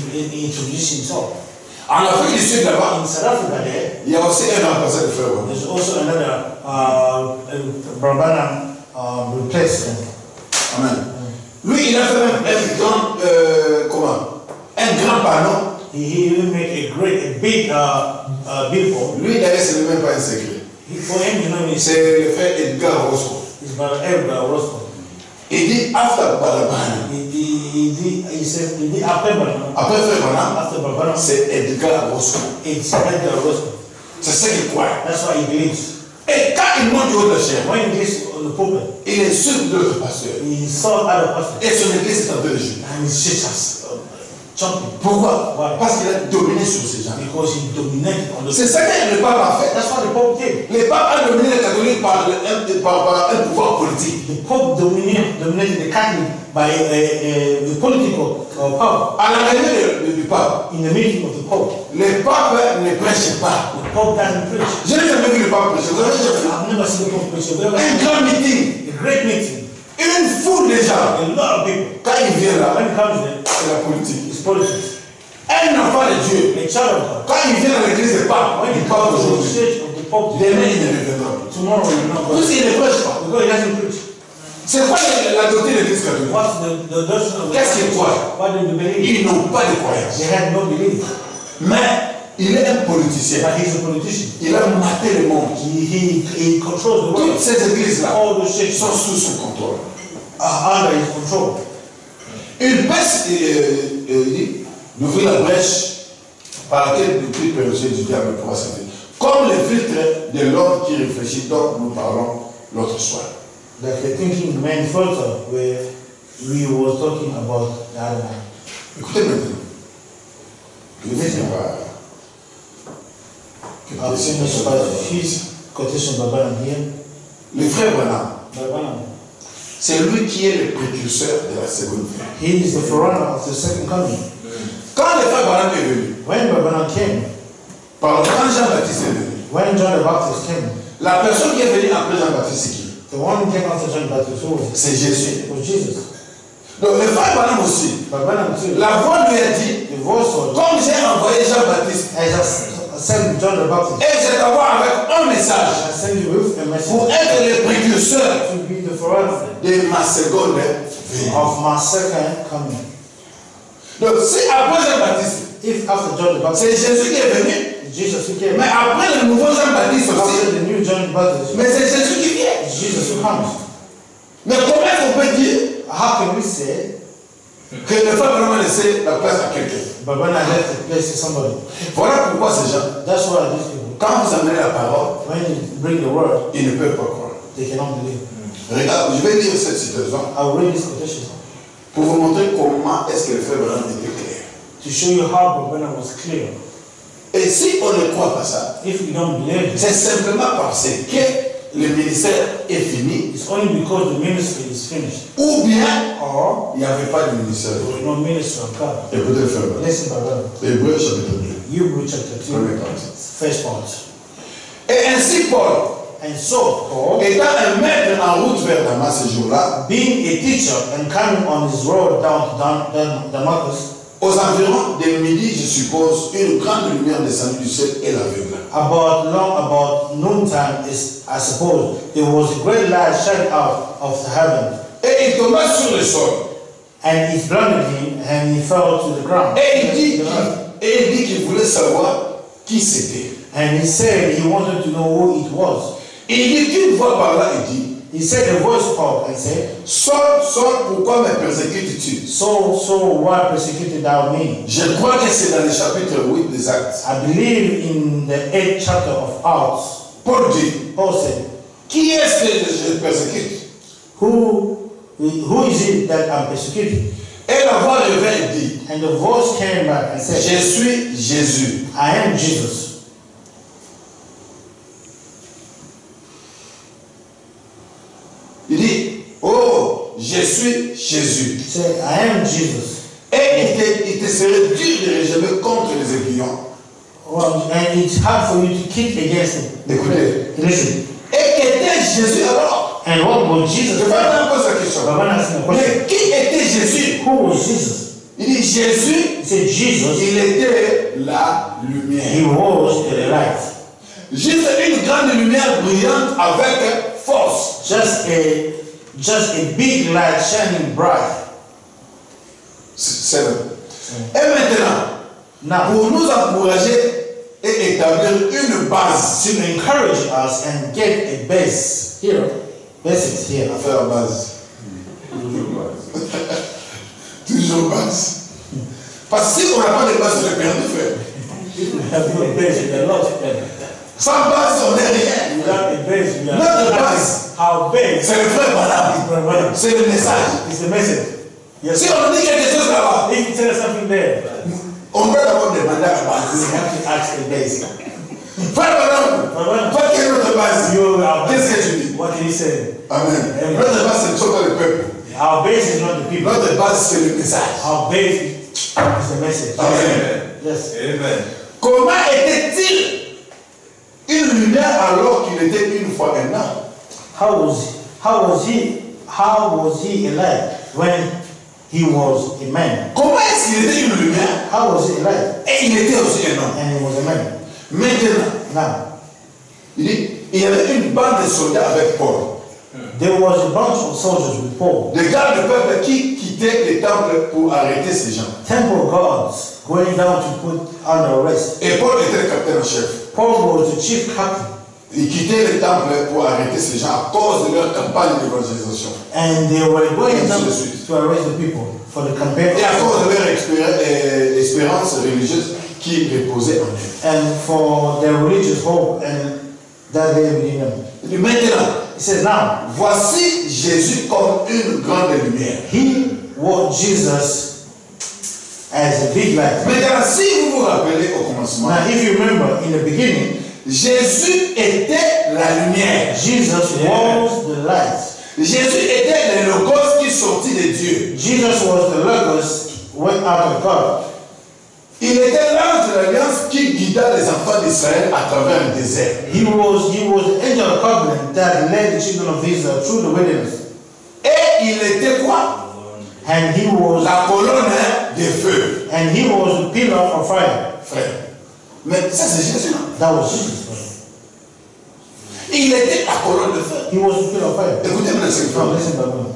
En Afrique du Sud, là-bas, il y a aussi un ambassadeur de frère. There's also another uh, Brabana uh, replacement. Amen. Mm. Lui, il a fait même un grand, euh, comment, un grand panneau. He, he even made a great, a big uh, uh, billboard. Lui, d'ailleurs, ce n'est même pas un secret. For him, you know, c'est le frère Edgar Roscoe. It's brother Edgar Roscoe. Il dit after Balabana. Il dit, il dit, il dit, il dit après Balabana. Après frère Balabana. After Balabana. C'est Edgar Roscoe. It's Edgar Roscoe. C'est ce qu'il croit. That's what he believes. Et quand il monte du haut de la chair, when he gets on the pulpit, il est sûr de l'autre pasteur. He saw other pastors. Et son église est en train de jouer. And his churches jumping. Pourquoi? Why? Parce qu'il a dominé sur ces gens. Because he dominated on the. C'est ça que le pape a fait. That's what the Pope did. Le pape a dominé les catholiques par, le, par, par un pouvoir politique. The Pope dominated, dominated the Catholic by a, a, a political uh, power. À l'arrivée du pape, in the meeting of the Pope, le pape ne prêche pas. The Pope doesn't preach. Je n'ai jamais vu le pape prêcher. I've never seen the Pope preach. Un grand meeting. A great meeting. Une foule de gens. A lot of people. Quand il vient là, when he comes there, c'est la politique. It's politics. Un enfant de Dieu. A child of God. Quand il vient dans l'église du pape, when il parle aujourd'hui. Demain, il ne reviendra pas. Tomorrow, he will not. Parce qu'il ne prêche pas. Because he doesn't preach. C'est quoi la doctrine de l'église catholique? What's the, the doctrine of the Qu'est-ce qu'ils croient? What do they believe? Ils n'ont pas de croyance. They had no belief. Mais il est un politicien. But he's a politician. Il a maté le monde. He, he, he controls the world. Toutes ces églises-là All the churches sont sous son contrôle. Are under his control. Il baisse euh, euh, d'ouvrir la brèche par laquelle le cri perché du diable pourra s'arrêter. Comme le filtre de l'homme qui réfléchit, dont nous parlons l'autre soir. Like the thinking man filter where we were talking about the other night. Écoutez maintenant. Je ne sais pas. I'll finish by few quotations by Branham here. Le frère Branham, Branham, c'est lui qui est le précurseur de la seconde venue. He is the forerunner of the second coming. Quand le frère Branham est venu, when Branham came, par quand Jean-Baptiste est venu, when John the Baptist came, la personne qui est venue après Jean-Baptiste, c'est qui? The one who came after John the Baptist, who was it? C'est Jésus. It was Jesus. Donc le frère Branham aussi, But Branham too, la voix lui a dit, the voice was, comme j'ai envoyé Jean-Baptiste, as I sent John the Baptist, et je t'envoie avec un message I send you with a message pour être le précurseur to be the forerunner de ma seconde venue. of my second coming. Donc si après Jean-Baptiste, If after John the Baptist, c'est Jésus qui est venu, Jesus who came, mais après le nouveau Jean-Baptiste after aussi, the new John the Baptist, mais c'est Jésus qui vient. Jesus who comes. Mais comment on peut dire How can we say que ne pas vraiment laisser la place à quelqu'un? but when I left the place to somebody? Voilà pourquoi ces gens, That's why these people, quand vous amenez la parole, when you bring the word, ils ne peuvent pas croire. they cannot believe. Regarde, je vais lire cette situation I will read this quotation pour vous montrer comment est-ce que le frère Branham était clair. to show you how Branham was clear. Et si on ne croit pas ça, If you don't believe it, c'est simplement parce que le ministère est fini, it's only because the ministry is finished. ou bien Or il n'y avait pas de ministère. there was no ministry of God. Écoutez le frère Branham. Listen, brother. Hébreu chapitre deux, Hebrews chapter two, première partie. first part. Et ainsi Paul, And so, Paul, étant un maître en route vers Damas ce jour-là, being a teacher and coming on his road down to Dam- Dam- Damascus, aux environs de midi, je suppose, une grande lumière descendue du ciel et l'aveugla. about long about noontime is, I suppose, there was a great light shining out of the heaven, Et il tomba sur le sol. and it blinded him, and he fell to the ground. Et il dit, The ground. et il dit qu'il voulait savoir qui c'était. And he said he wanted to know who it was. Et il dit qu'une voix par là, il dit, He said a voice spoke and said, Saul, Saul, pourquoi me persécutes-tu? So, so why persecuted thou me? Je crois que c'est dans le chapitre huit des Actes. I believe in the eighth chapter of Acts. Paul dit, Paul said, qui est-ce que je persécute? Who, who is it that I'm persecuting? Et la voix revint et dit, And the voice came back and said, je suis Jésus. I am Jesus. Il dit, oh, je suis Jésus. He said, I am Jesus. Et il te, il te serait dur de régimer contre les aiguillons. Well, and it's hard for you to kick against him. Écoutez. Listen. Et qu'était Jésus alors? And what was Jesus? Je vais vous poser la question. Mais qui était Jésus? Who was Jesus? Il dit Jésus. C'est Jesus. Il était la lumière. He was the light. Juste une grande lumière brillante avec force. Just a, just a big light shining bright. C'est vrai. Et maintenant, now, pour nous encourager et établir une base, to encourage us and get a base here, basics here. À faire base. Toujours base. Parce que si on n'a pas de base, on ne peut rien faire. Sans base, on n'est rien. Notre base, c'est le vrai valable. C'est le message. Yes. Si on dit quelque chose là-bas, if you tell us something there, on doit d'abord demander à la base. we have to ask the base. Frère Madame, toi qui es notre base, qu'est-ce que tu dis? What did he say? Amen. Notre base, ce ne sont pas le peuple. Our base is not the people. Notre base, c'est le message. Our base is the message. Amen. Yes. Amen. Comment était-il une lumière alors qu'il était une fois un homme? How was how was he how was he alive when he was a man? Comment est-ce qu'il était une lumière? How was he alive? Et il était aussi un homme. And he was a man. Maintenant, Now, il dit, il y avait une bande de soldats avec Paul. there was a bunch of soldiers with Paul. Des gardes du peuple qui quittaient les temples pour arrêter ces gens. Temple guards going down to put under arrest. Et Paul était le capitaine en chef. Paul was the chief captain. Ils quittaient les temples pour arrêter ces gens à cause de leur campagne d'évangélisation. And they were going down de suite. to arrest the people for the campaign. Et à cause de leur expéri- espérance religieuse qui reposait en eux. And for their religious hope and that they within them. Et maintenant, He says, now, voici Jésus comme une grande lumière. he was Jesus as a big light. Maintenant, si vous vous rappelez au commencement, Now, if you remember in the beginning, Jésus était la lumière. Jesus was the light. Jésus était le logos qui sortit de Dieu. Jesus was the Logos went out of God. Il était l'ange de l'alliance qui guida les enfants d'Israël à travers le désert. He was he was the angel of covenant that led the children of Israel through the wilderness. Et il était quoi? And he was La colonne de feu. and he was the pillar of fire. Frère. Mais ça c'est Jésus. That was Jesus. Il était la colonne de feu. He was the pillar of fire. Écoutez-moi ce Now listen to me.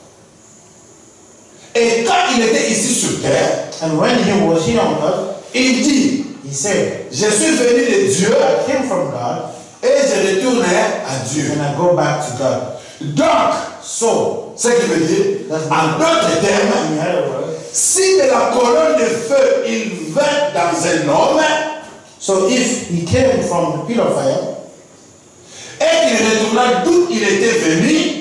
Et quand il était ici sur terre, And when he was here on earth, il dit, he said, je suis venu de Dieu I came from God et je retournais à Dieu. and I go back to God. Donc, So, ce qui veut dire, en d'autres termes, in other words, si de la colonne de feu il vint dans un homme so if he came from the pillar of fire et qu'il retourna d'où il était venu,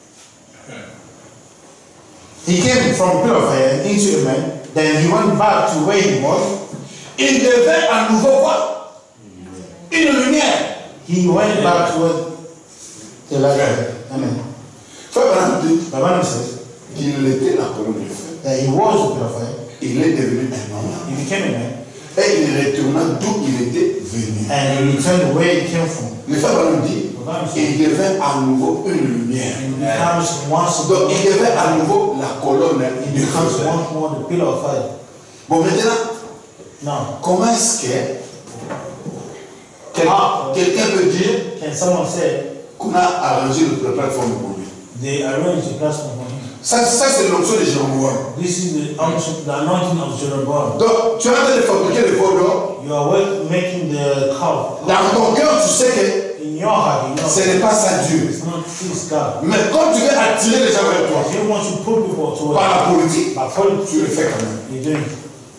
he came from pillar of fire into a man, then he went back to where he was. il devait à nouveau quoi? Une lumière. He went back to where the light was. Amen. Frère Branham dit The man says qu'il était la colonne de feu. that he was the pillar of fire. Il est devenu un homme. He became a man, Et il retourna d'où il était venu. and he returned where he came from. Le frère Branham dit il devait à nouveau une lumière. He becomes once Donc more, il devait à nouveau la colonne he de becomes feu. once more the pillar of fire. Bon, maintenant, Now, comment est-ce que quel- Ah. quelqu'un peut dire can someone say qu'on a arrangé notre plateforme pour lui? they arranged the platform for him? Ça, ça c'est l'onction de Jéroboam. This is the unction, the anointing of Jeroboam. Donc, tu es en train de fabriquer le veau d'or. You are work, making the cow. Dans ton cœur, tu sais que In your heart, you know ce n'est pas ça Dieu. it's not this God. Mais comme tu veux attirer les gens vers toi If you want to pull people towards par la politique, by politics, tu le fais quand même. you do it.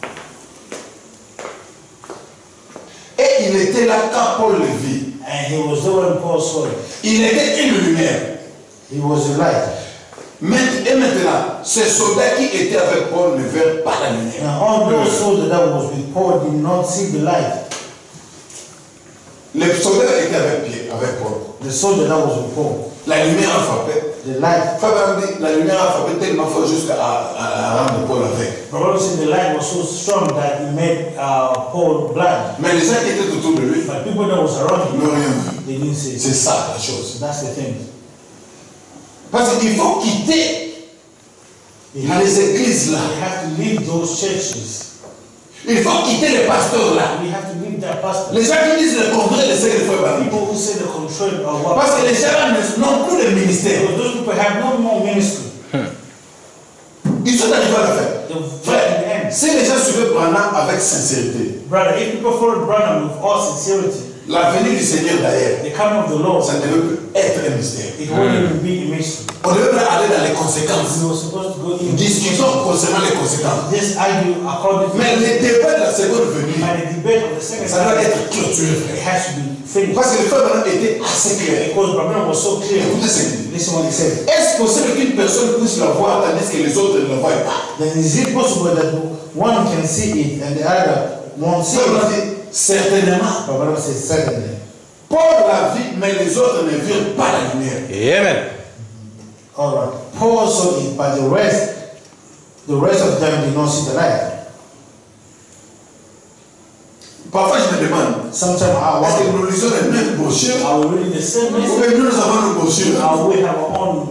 Et il était là quand Paul le vit. And he was the one Paul saw it. Il était une lumière. He was a light. Mais- Et maintenant, ces soldats qui étaient avec Paul ne verrent pas la lumière. Now all those soldiers that was with Paul did not see the light. Les soldats étaient avec Pierre, avec Paul. The soldier that was with Paul, La lumière a frappé. the light. Fabien dit, la lumière a frappé tellement fort jusqu'à à, à, à rendre Paul avec. But obviously the light was so strong that it made uh, Paul blind. Mais les gens qui étaient autour de lui But people that was around him, n'ont rien vu. they didn't see it. C'est ça la chose. That's the thing. Parce qu'il faut quitter les églises là. We have to leave those churches. Il faut quitter les pasteurs là. We have to leave their pastors. Les gens qui disent le contraire de ce qu'il faut faire. People who say the contrary of what. Parce que les gens là n'ont plus de ministère. Because those people have no more ministry. Ils sont arrivés à la fin. Frère, si les gens suivaient Branham avec sincérité, brother, if people follow Branham with all sincerity, la venue du Seigneur d'ailleurs, the coming of the Lord, ça ne devait plus être un mystère. It wouldn't even be a mystery. On devait pas aller dans les conséquences. We were supposed to go in. Discutons concernant les conséquences. This argue according to. Mais le débat de la seconde venue, But the debate of the second ça doit être clôturé. It has to be finished. Parce que le frère Branham était assez clair. Because Branham was so clear. Écoutez ce qu'il dit. Listen what he said. Est-ce possible qu'une personne puisse la voir tandis que les autres ne la voient pas? Then is it possible that one can see it and the other won't see it? Certainement. But Branham says certainly. Paul l'a vu, mais les autres ne virent pas la lumière. Amen. All right. Paul saw it, but the rest, the rest of them did not see the light. Parfois, je me demande, sometimes I est-ce que wonder, nous lisons les mêmes brochures? are we reading the same Ou message? bien nous avons nos brochures? Are we have our own?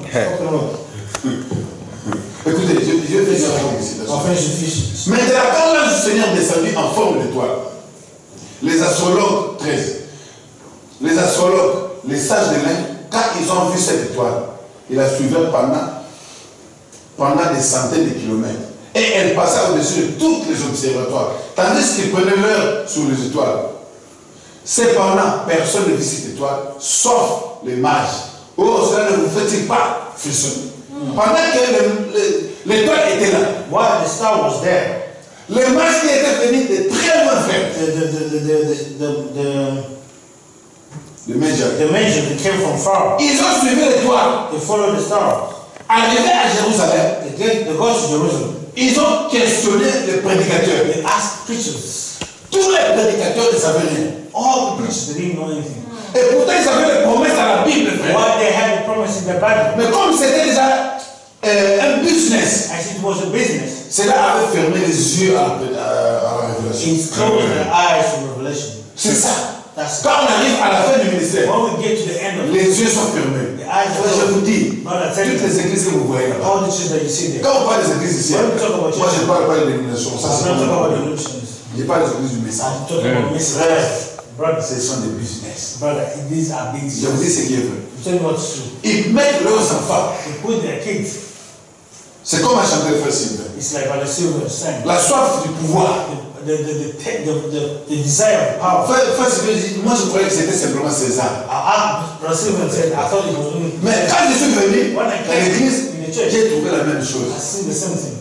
Écoutez, je, je vais dire ici. I'll finish Ephesians. Maintenant, quand l'ange du Seigneur descendit en forme d'étoile, les astrologues, treize, les astrologues, les sages de l'Inde, quand ils ont vu cette étoile, ils la suivaient pendant, pendant des centaines de kilomètres. Et elle passait au-dessus de tous les observatoires, tandis qu'ils prenaient l'heure sur les étoiles. Cependant, personne ne vit cette étoile, sauf les mages. Oh, cela ne vous fait-il pas frissonner? Pendant que l'étoile était là, while the star was there, les mages qui étaient venus de très loin faire, the the the the the the, the major, the major that came from far, ils ont suivi l'étoile. they followed the star. Arrivés à Jérusalem, They get they got to Jerusalem. ils ont questionné les prédicateurs. They asked preachers. Tous les prédicateurs ne savaient rien. All the preachers, they didn't know anything. Et pourtant, ils avaient les promesses à la Bible, frère. Why they had the promise in the Bible? Mais comme c'était déjà euh, un business, As it was a business, cela avait fermé les yeux à la, à, à la révélation. it closed their eyes to revelation. C'est ça. That's Quand on arrive à la fin du ministère, when we get to the end of les yeux sont fermés. the eyes Frère, je vous dis, Brother, tell toutes me, les églises que vous voyez là-bas, all the churches that you see there. quand on parle des églises ici, When we talk about moi je ne churches, parle pas de l'élimination, ça I'm c'est not talking about pas the illusions. je parle des églises du message. I'm talking about messages. Brother, Ce sont des business. brother, these are big Je vous dis ce qui est vrai. I'm telling you what's true. Ils mettent leurs enfants. They put their kids. C'est comme un chanteur frère Sylvain. It's like Brother Silver saying. La soif du pouvoir. The, the, the, the, the, the, the desire of power. Frère, frère Sylvain dit, moi je croyais que c'était simplement César. I asked Brother Silver said, I thought it was only. Mais quand je suis venu When I dans came l'église, in the church, j'ai trouvé la même chose. I see the same thing.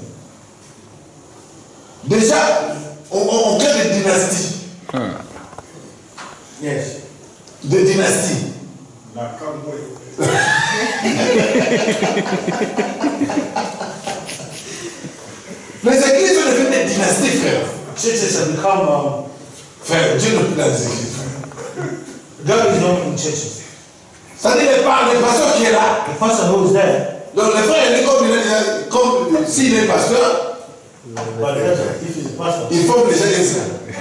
Déjà, on, on, on crée des dynasties. Hmm. Yes. Des dynasties. La cowboy. Les églises sont devenues des dynasties, frère. Churches have become. Um, Frère, Dieu ne peut pas les églises, frère. God is not in churches. C'est-à-dire, les pasteurs, le pasteur qui est là. The pastor who is there. Donc, le frère, il est comme, il est, comme s'il est pasteur, But if he's a pastor, il forme déjà Ezra.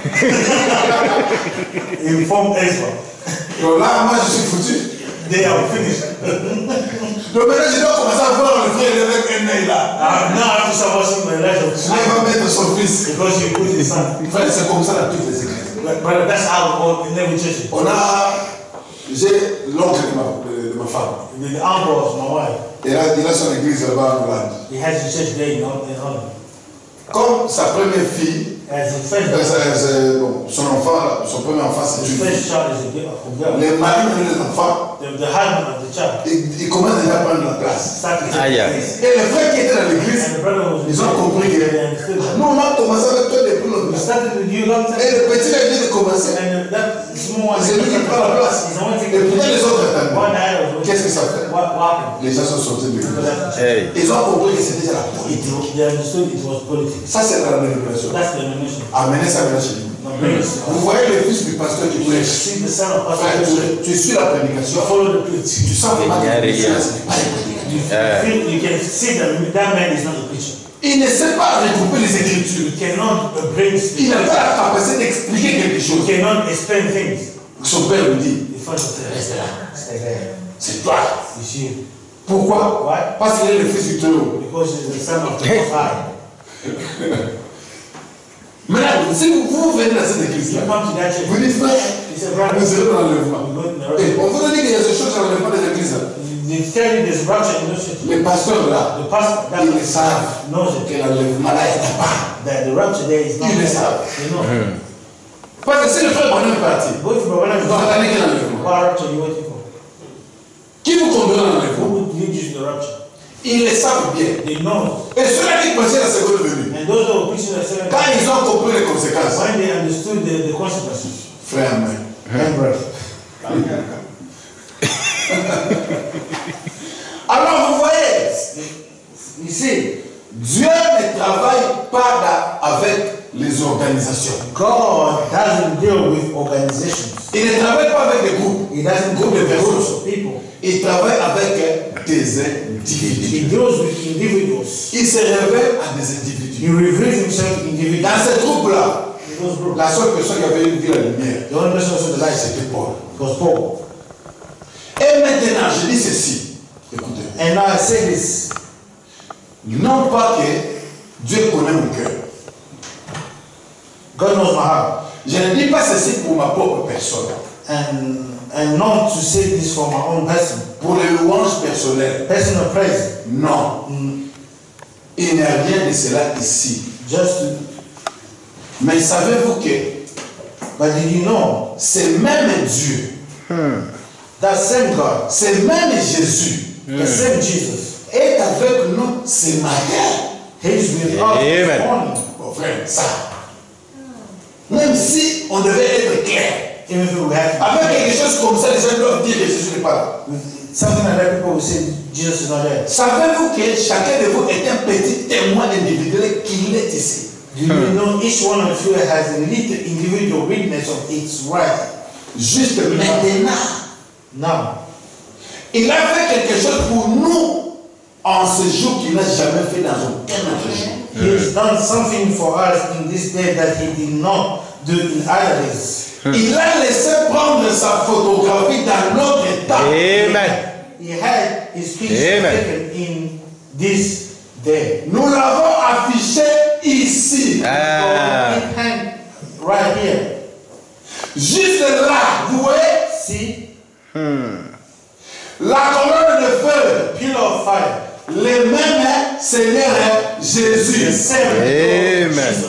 he informed Ezra. Donc là, moi, je suis foutu. They are finished. Donc maintenant, je dois commencer à voir le frère avec un œil là. Uh, now I have to start watching my life of Il va mettre son fils. because you put his son. Frère, c'est comme ça dans toutes les églises. But, but that's how all in every church. On a, j'ai l'oncle de ma, de, de ma femme. The uncle of my wife, Il a, il a son église là-bas en Hollande. he has a church there in Hol- in Holland. Comme sa première fille, As a first, euh, sa- sa- bon, son enfant, son premier enfant, c'est his une first fille. child is a girl. a girl. Les maris de les enfants, The, the husband of the child ils, ils commencent déjà à prendre la place. started to Aïe, take aïe. place. Et les frères qui étaient dans l'église, And the brother was ils ont compris que they understood that. nous, on a commencé avec toi depuis We longtemps. started with you long time. Et le petit là, il vient de commencer. And that small one, C'est lui qui prend la place. he's the one Et taking pourtant, les autres One attendent. night was Qu'est-ce que ça fait? what, what happened? Les gens sont sortis de l'église. Hey. Ils ont compris que c'était déjà la politique. They understood it was politics. Ça, c'est la révélation. That's the denomination. Amenez ça maintenant chez nous. Now bring it. Vous voyez le fils du pasteur qui prêche. See the son of Frère, pastor. tu, tu suis la prédication. Follow the preach. Tu sens vraiment que Yeah, le yeah. ce n'est pas les prédicateurs. You, Yeah. feel, you can see that that man is not a preacher. Il ne sait pas regrouper les écritures. He cannot uh, bring Il n'a pas la capacité d'expliquer quelque He chose. cannot explain things. Son père lui dit, The father said, reste là. stay there. C'est toi. It's you. Pourquoi? Why? Parce qu'il est le fils du Très-Haut. Because he's the son of the Most High. Maintenant, si vous, vous venez dans cette église-là, vous dites, frère, nous serons dans l'enlèvement. Et on vous dit qu'il y a des choses dans l'enlèvement des églises. Les pasteurs là, ils le savent que l'enlèvement là est pas. Ils le savent. Parce que si le frère Branham est parti, vous attendez quel enlèvement? Qui vous conduira dans l'enlèvement? Ils le savent bien. Et ceux-là qui pensaient la seconde venue, quand ils ont compris les conséquences, frère, alors vous voyez, ici, Dieu ne travaille pas avec les organisations. God doesn't deal with organizations. Il ne travaille pas avec des groupes. He doesn't deal with groups of people. Il travaille avec des individus. He deals with individuals. Il se révèle à des individus. He reveals himself individually. Dans ce groupe-là, la seule personne qui avait vu la lumière, the only person who saw the light, c'était Paul. was Paul. Et maintenant, je dis ceci. Écoutez. And now I say this. Non pas que Dieu connaît mon cœur. God knows my heart. Je ne dis pas ceci pour ma propre personne. And and not to say this for my own person. Pour les louanges personnelles. Personal praise. Non. Mm. Il n'y a rien de cela ici. Just to, mais savez-vous que, but did you know, c'est même Dieu. Hmm. That same God, c'est même Jésus. Hmm. The same Jesus est avec nous ce matin. He's with us this morning. Bon frère, ça. Même si on devait être clair. Even if we have avec quelque chose comme ça, les gens doivent dire que Jésus n'est pas là. Something like that, people will say Jesus is not there. Savez-vous que chacun de vous est un petit témoin individuel qu'il est ici? Do you hmm. know each one of you has a little individual witness of its right? Juste maintenant. Now. Il a fait quelque chose pour nous en ce jour qu'il n'a jamais fait dans aucun autre jour. He has done something for us in this day that he did not do in other days. Il a laissé prendre sa photographie dans notre état. Amen. He had his picture taken in this day. Nous l'avons affiché ici. Ah. Right here. Juste là, vous voyez? See? Hmm. La colonne de feu, pillar of fire. Le même Seigneur Jésus. Amen.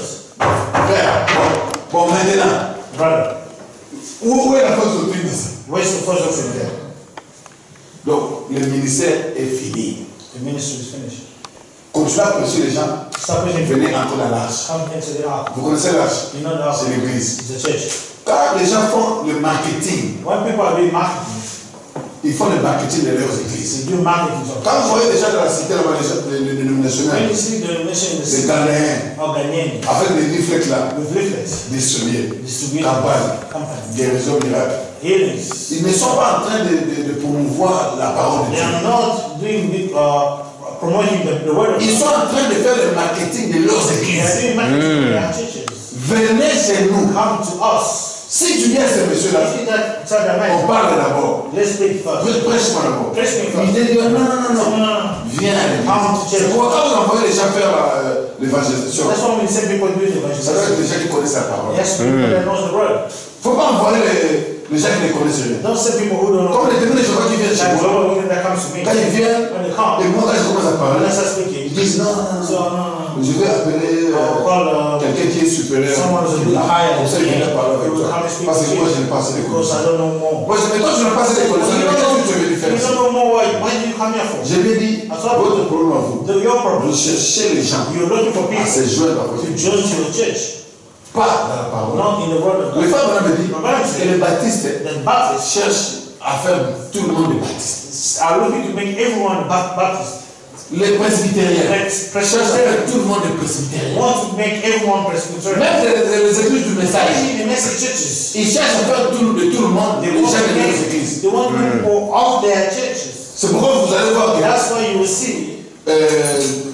Bon, maintenant. Brother. Où est la fausse doctrine de ça? Where's the first doctrine there? Donc, le ministère est fini. The ministry is finished. Continuez à prêcher les gens. Venez entrer dans l'arche. Vous connaissez l'arche? You know the arche. C'est l'église. It's the church. Quand les gens font le marketing, when people are doing marketing, ils font le marketing de leurs églises. They do marketing. Quand vous voyez les gens de la cité, là-bas, les gens de dénominationnels, les Ghanéens, avec des leaflets là, distribués, campagne, guérison miracle. Ils ne sont pas en train de, de, de promouvoir la parole de Dieu. They are not doing the, uh, promoting the, the word of God. Ils sont en train de faire le marketing de leurs églises. Mm. Venez chez nous. Come to us. Si tu viens à ce monsieur-là, on parle d'abord. Prêche-moi d'abord. Il dit non, non, non, non. Viens à l'église. C'est pourquoi quand vous envoyez les gens faire euh, l'évangélisation. Ça doit être les gens qui connaissent la parole. Il ne faut pas envoyer les, les gens qui ne connaissent rien. Comme les témoins de Jéhovah qui viennent chez moi. Quand ils viennent, et moi quand je commence à parler, ils disent non, non, non. Je vais appeler euh, quelqu'un qui est supérieur. Comme ça, il vient parler avec toi. Parce que moi, je n'ai pas assez de connaissances. Moi, je, mais toi, tu n'as pas assez de connaissances. Mais qu'est-ce que tu es venu faire ici? Je lui ai dit, votre problème à vous, vous cherchez les gens à se joindre à votre église. Pas dans la parole. Les femmes me dit que les baptistes cherchent à faire tout le monde des baptistes. Are looking to make everyone Baptist. Les presbytériens cherchent à faire tout le monde des presbytériens. Want to make everyone Presbyterian. Même les, les églises du message. The message churches. Ils cherchent à faire tout, de tout le monde des gens de leurs églises. They want people of their churches. C'est pourquoi vous allez voir que that's why you will see euh,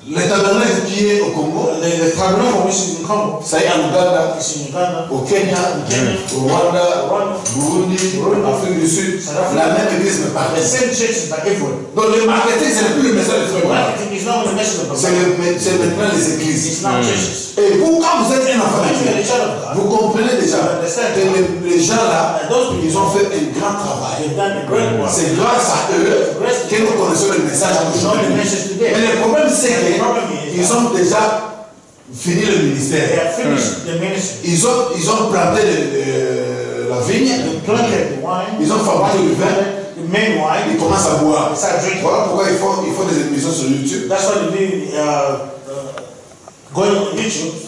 Le tabernacle qui est au Congo, the tabernacle which is in Congo, ça est en Uganda, it's in Uganda, au Kenya, au Rwanda, Burundi, Afrique du Sud, la même église me parle. The same church is like everywhere. Donc le marketing, ce n'est plus le message de Frère Branham. Marketing is not the message of C'est maintenant les églises. It's not churches. Et vous, quand vous êtes un enfant de When you are Dieu, a child of God, vous comprenez déjà que les, les gens là, ils ont fait un grand travail. they've done a great work. C'est grâce à eux que nous connaissons le message aujourd'hui. Mais le problème, c'est qu'ils ont déjà fini le They ministère. have finished the ministry. Ils ont, ils ont planté le, le, la vigne, They planted the wine. ils ont fabriqué le vin, The main wine. ils commencent à boire. They start drinking. Voilà pourquoi il faut, il faut des émissions sur YouTube. That's why they do uh, uh, going on YouTube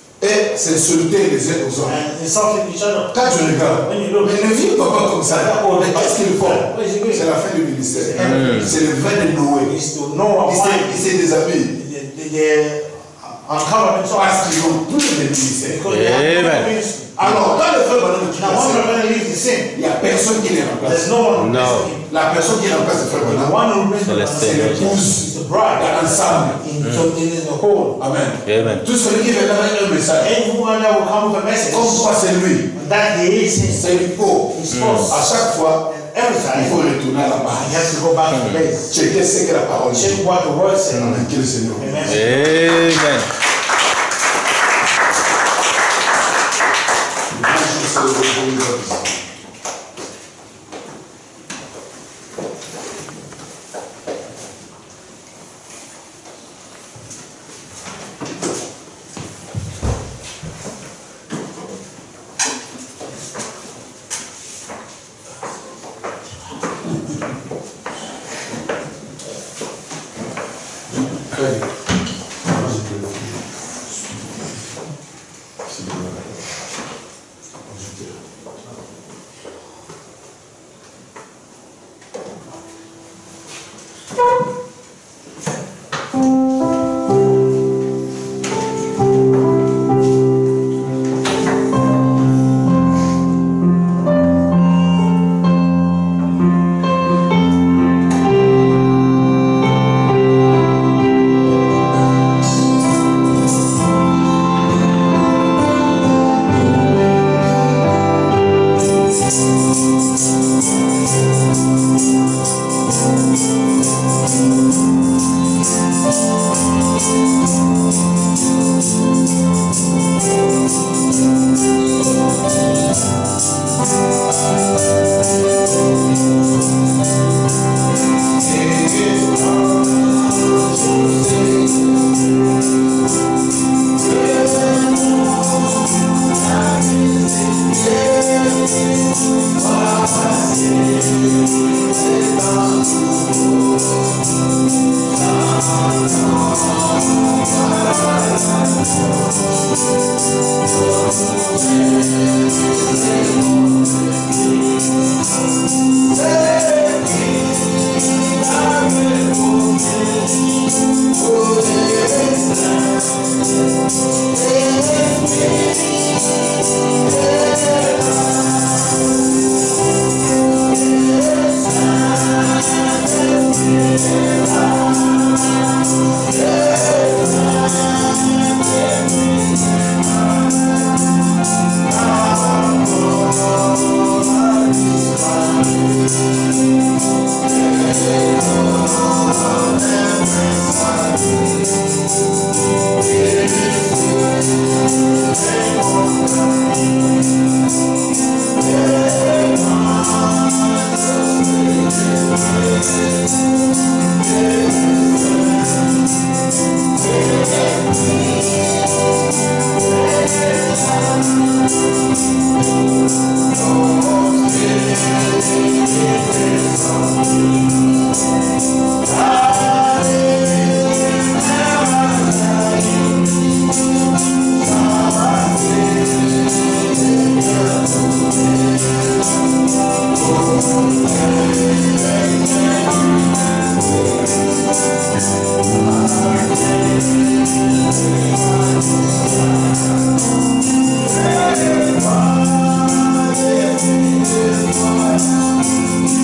Et c'est insulter les uns aux autres. and insulting each other. Quand tu regardes, When you look, mais ne vivent pas comme ça. Mais qu'est-ce qu'ils font? what is it doing? C'est la fin du ministère. Mm. C'est le vin de Noé. It's to know Ils why se- Ils se déshabillent they, they, they uncover themselves parce qu'ils n'ont plus de ministère. because they have no Amen. ministry. Alors, quand le frère Branham quitte Now, la one scène, man leaves the scene. il n'y a personne qui les remplace. There's no one No. replacing him. La personne qui remplace le frère The Branham, one who replaces Celeste. him c'est l'épouse is the bride. ensemble. In, so in the whole. Amen. Amen. Tout celui qui viendra avec un message, Anyone that will come with a message, comme quoi c'est lui, that he is his, c'est lui. Oh, his spouse. à chaque fois, And every il time, faut retourner à la he base. has to go back to the base. Checker ce que la parole dit. Check what the word says. Amen. Que le Seigneur. Amen. Amen.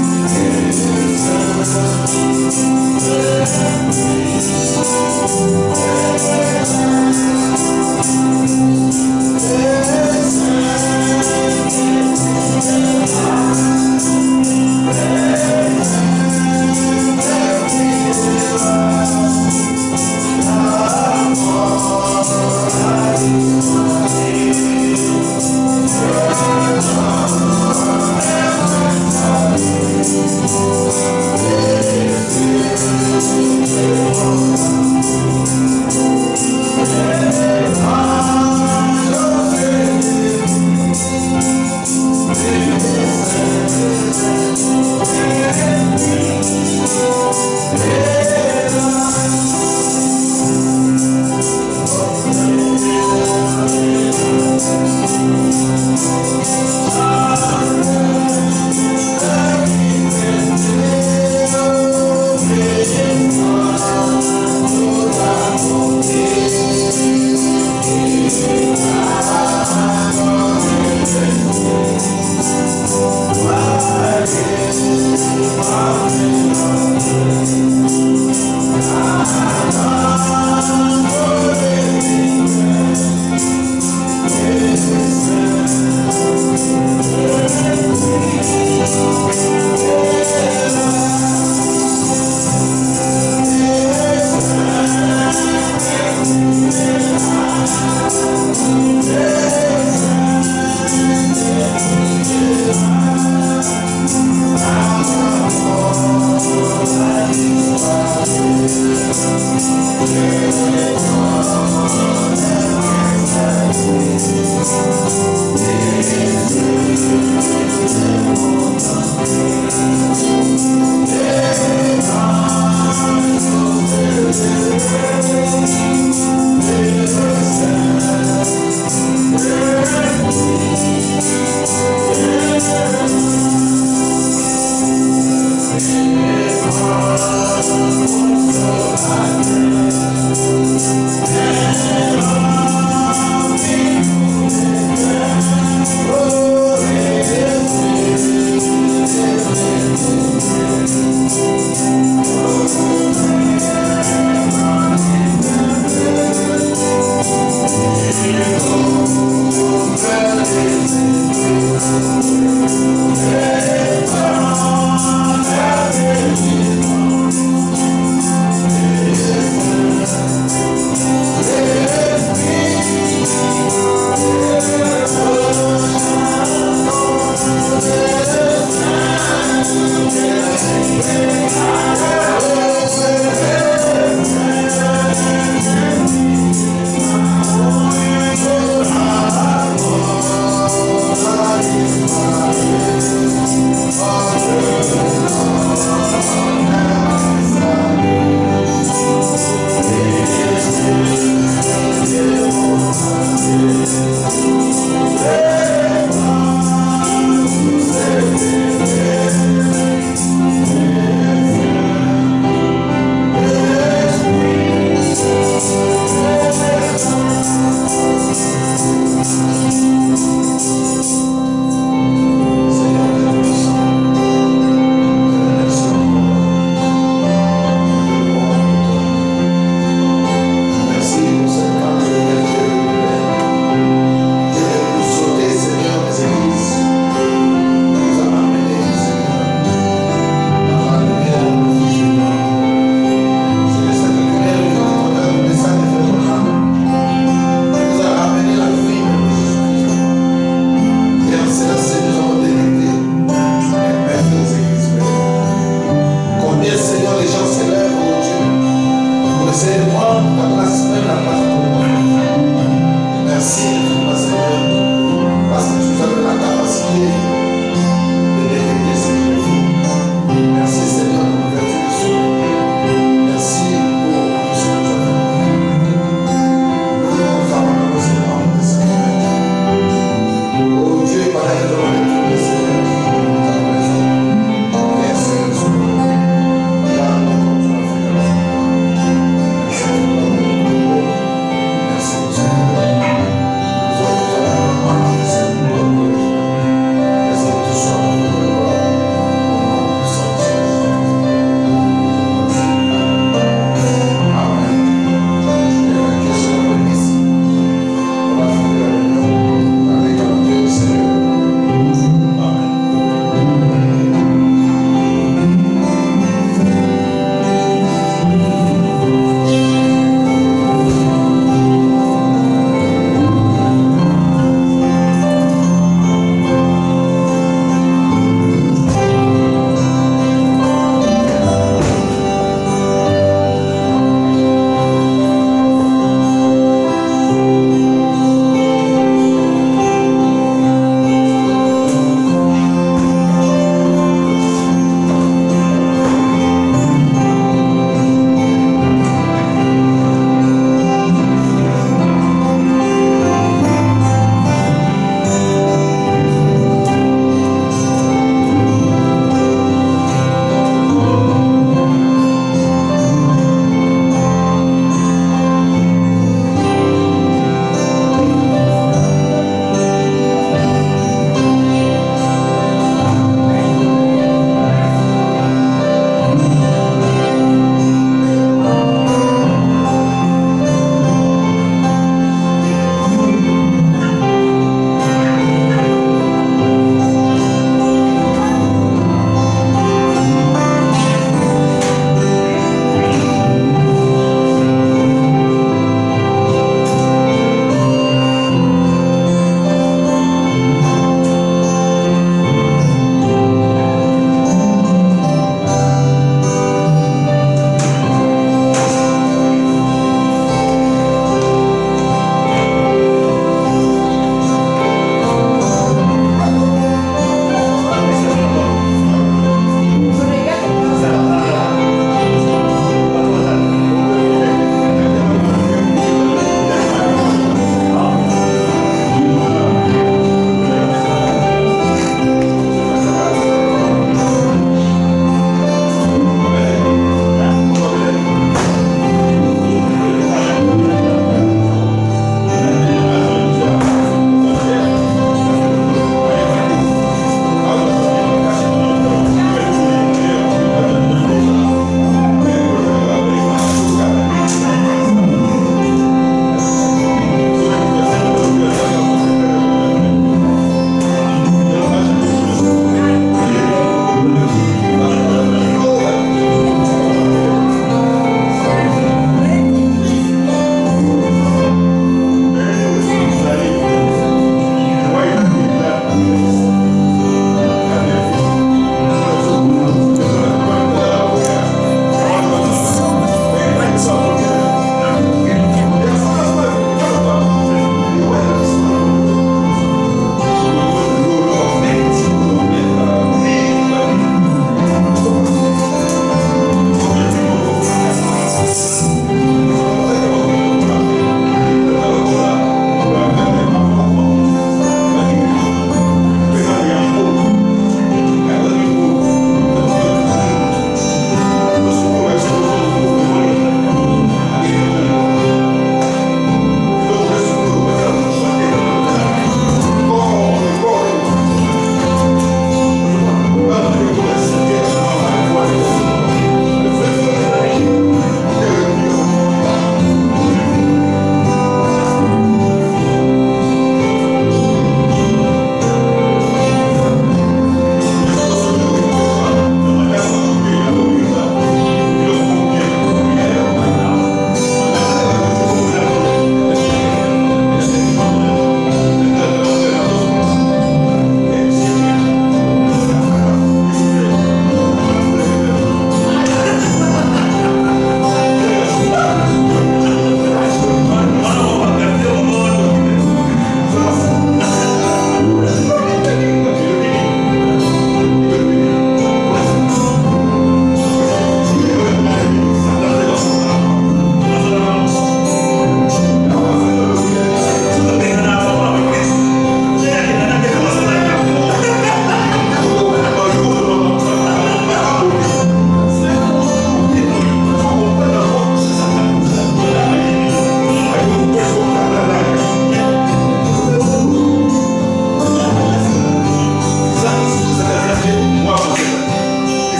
Thank you. Thank you.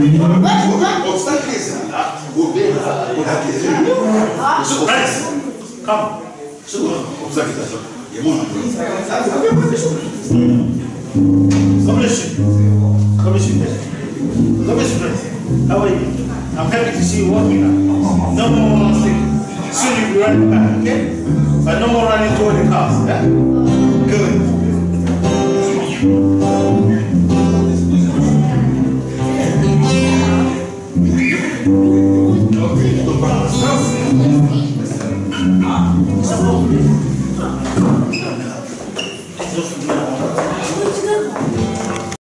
Come. God bless you. God bless you. God bless you, friends. How are you? I'm happy to see you walking now. No more stick. Soon you'll be running back, okay? But no more running toward the cars, yeah?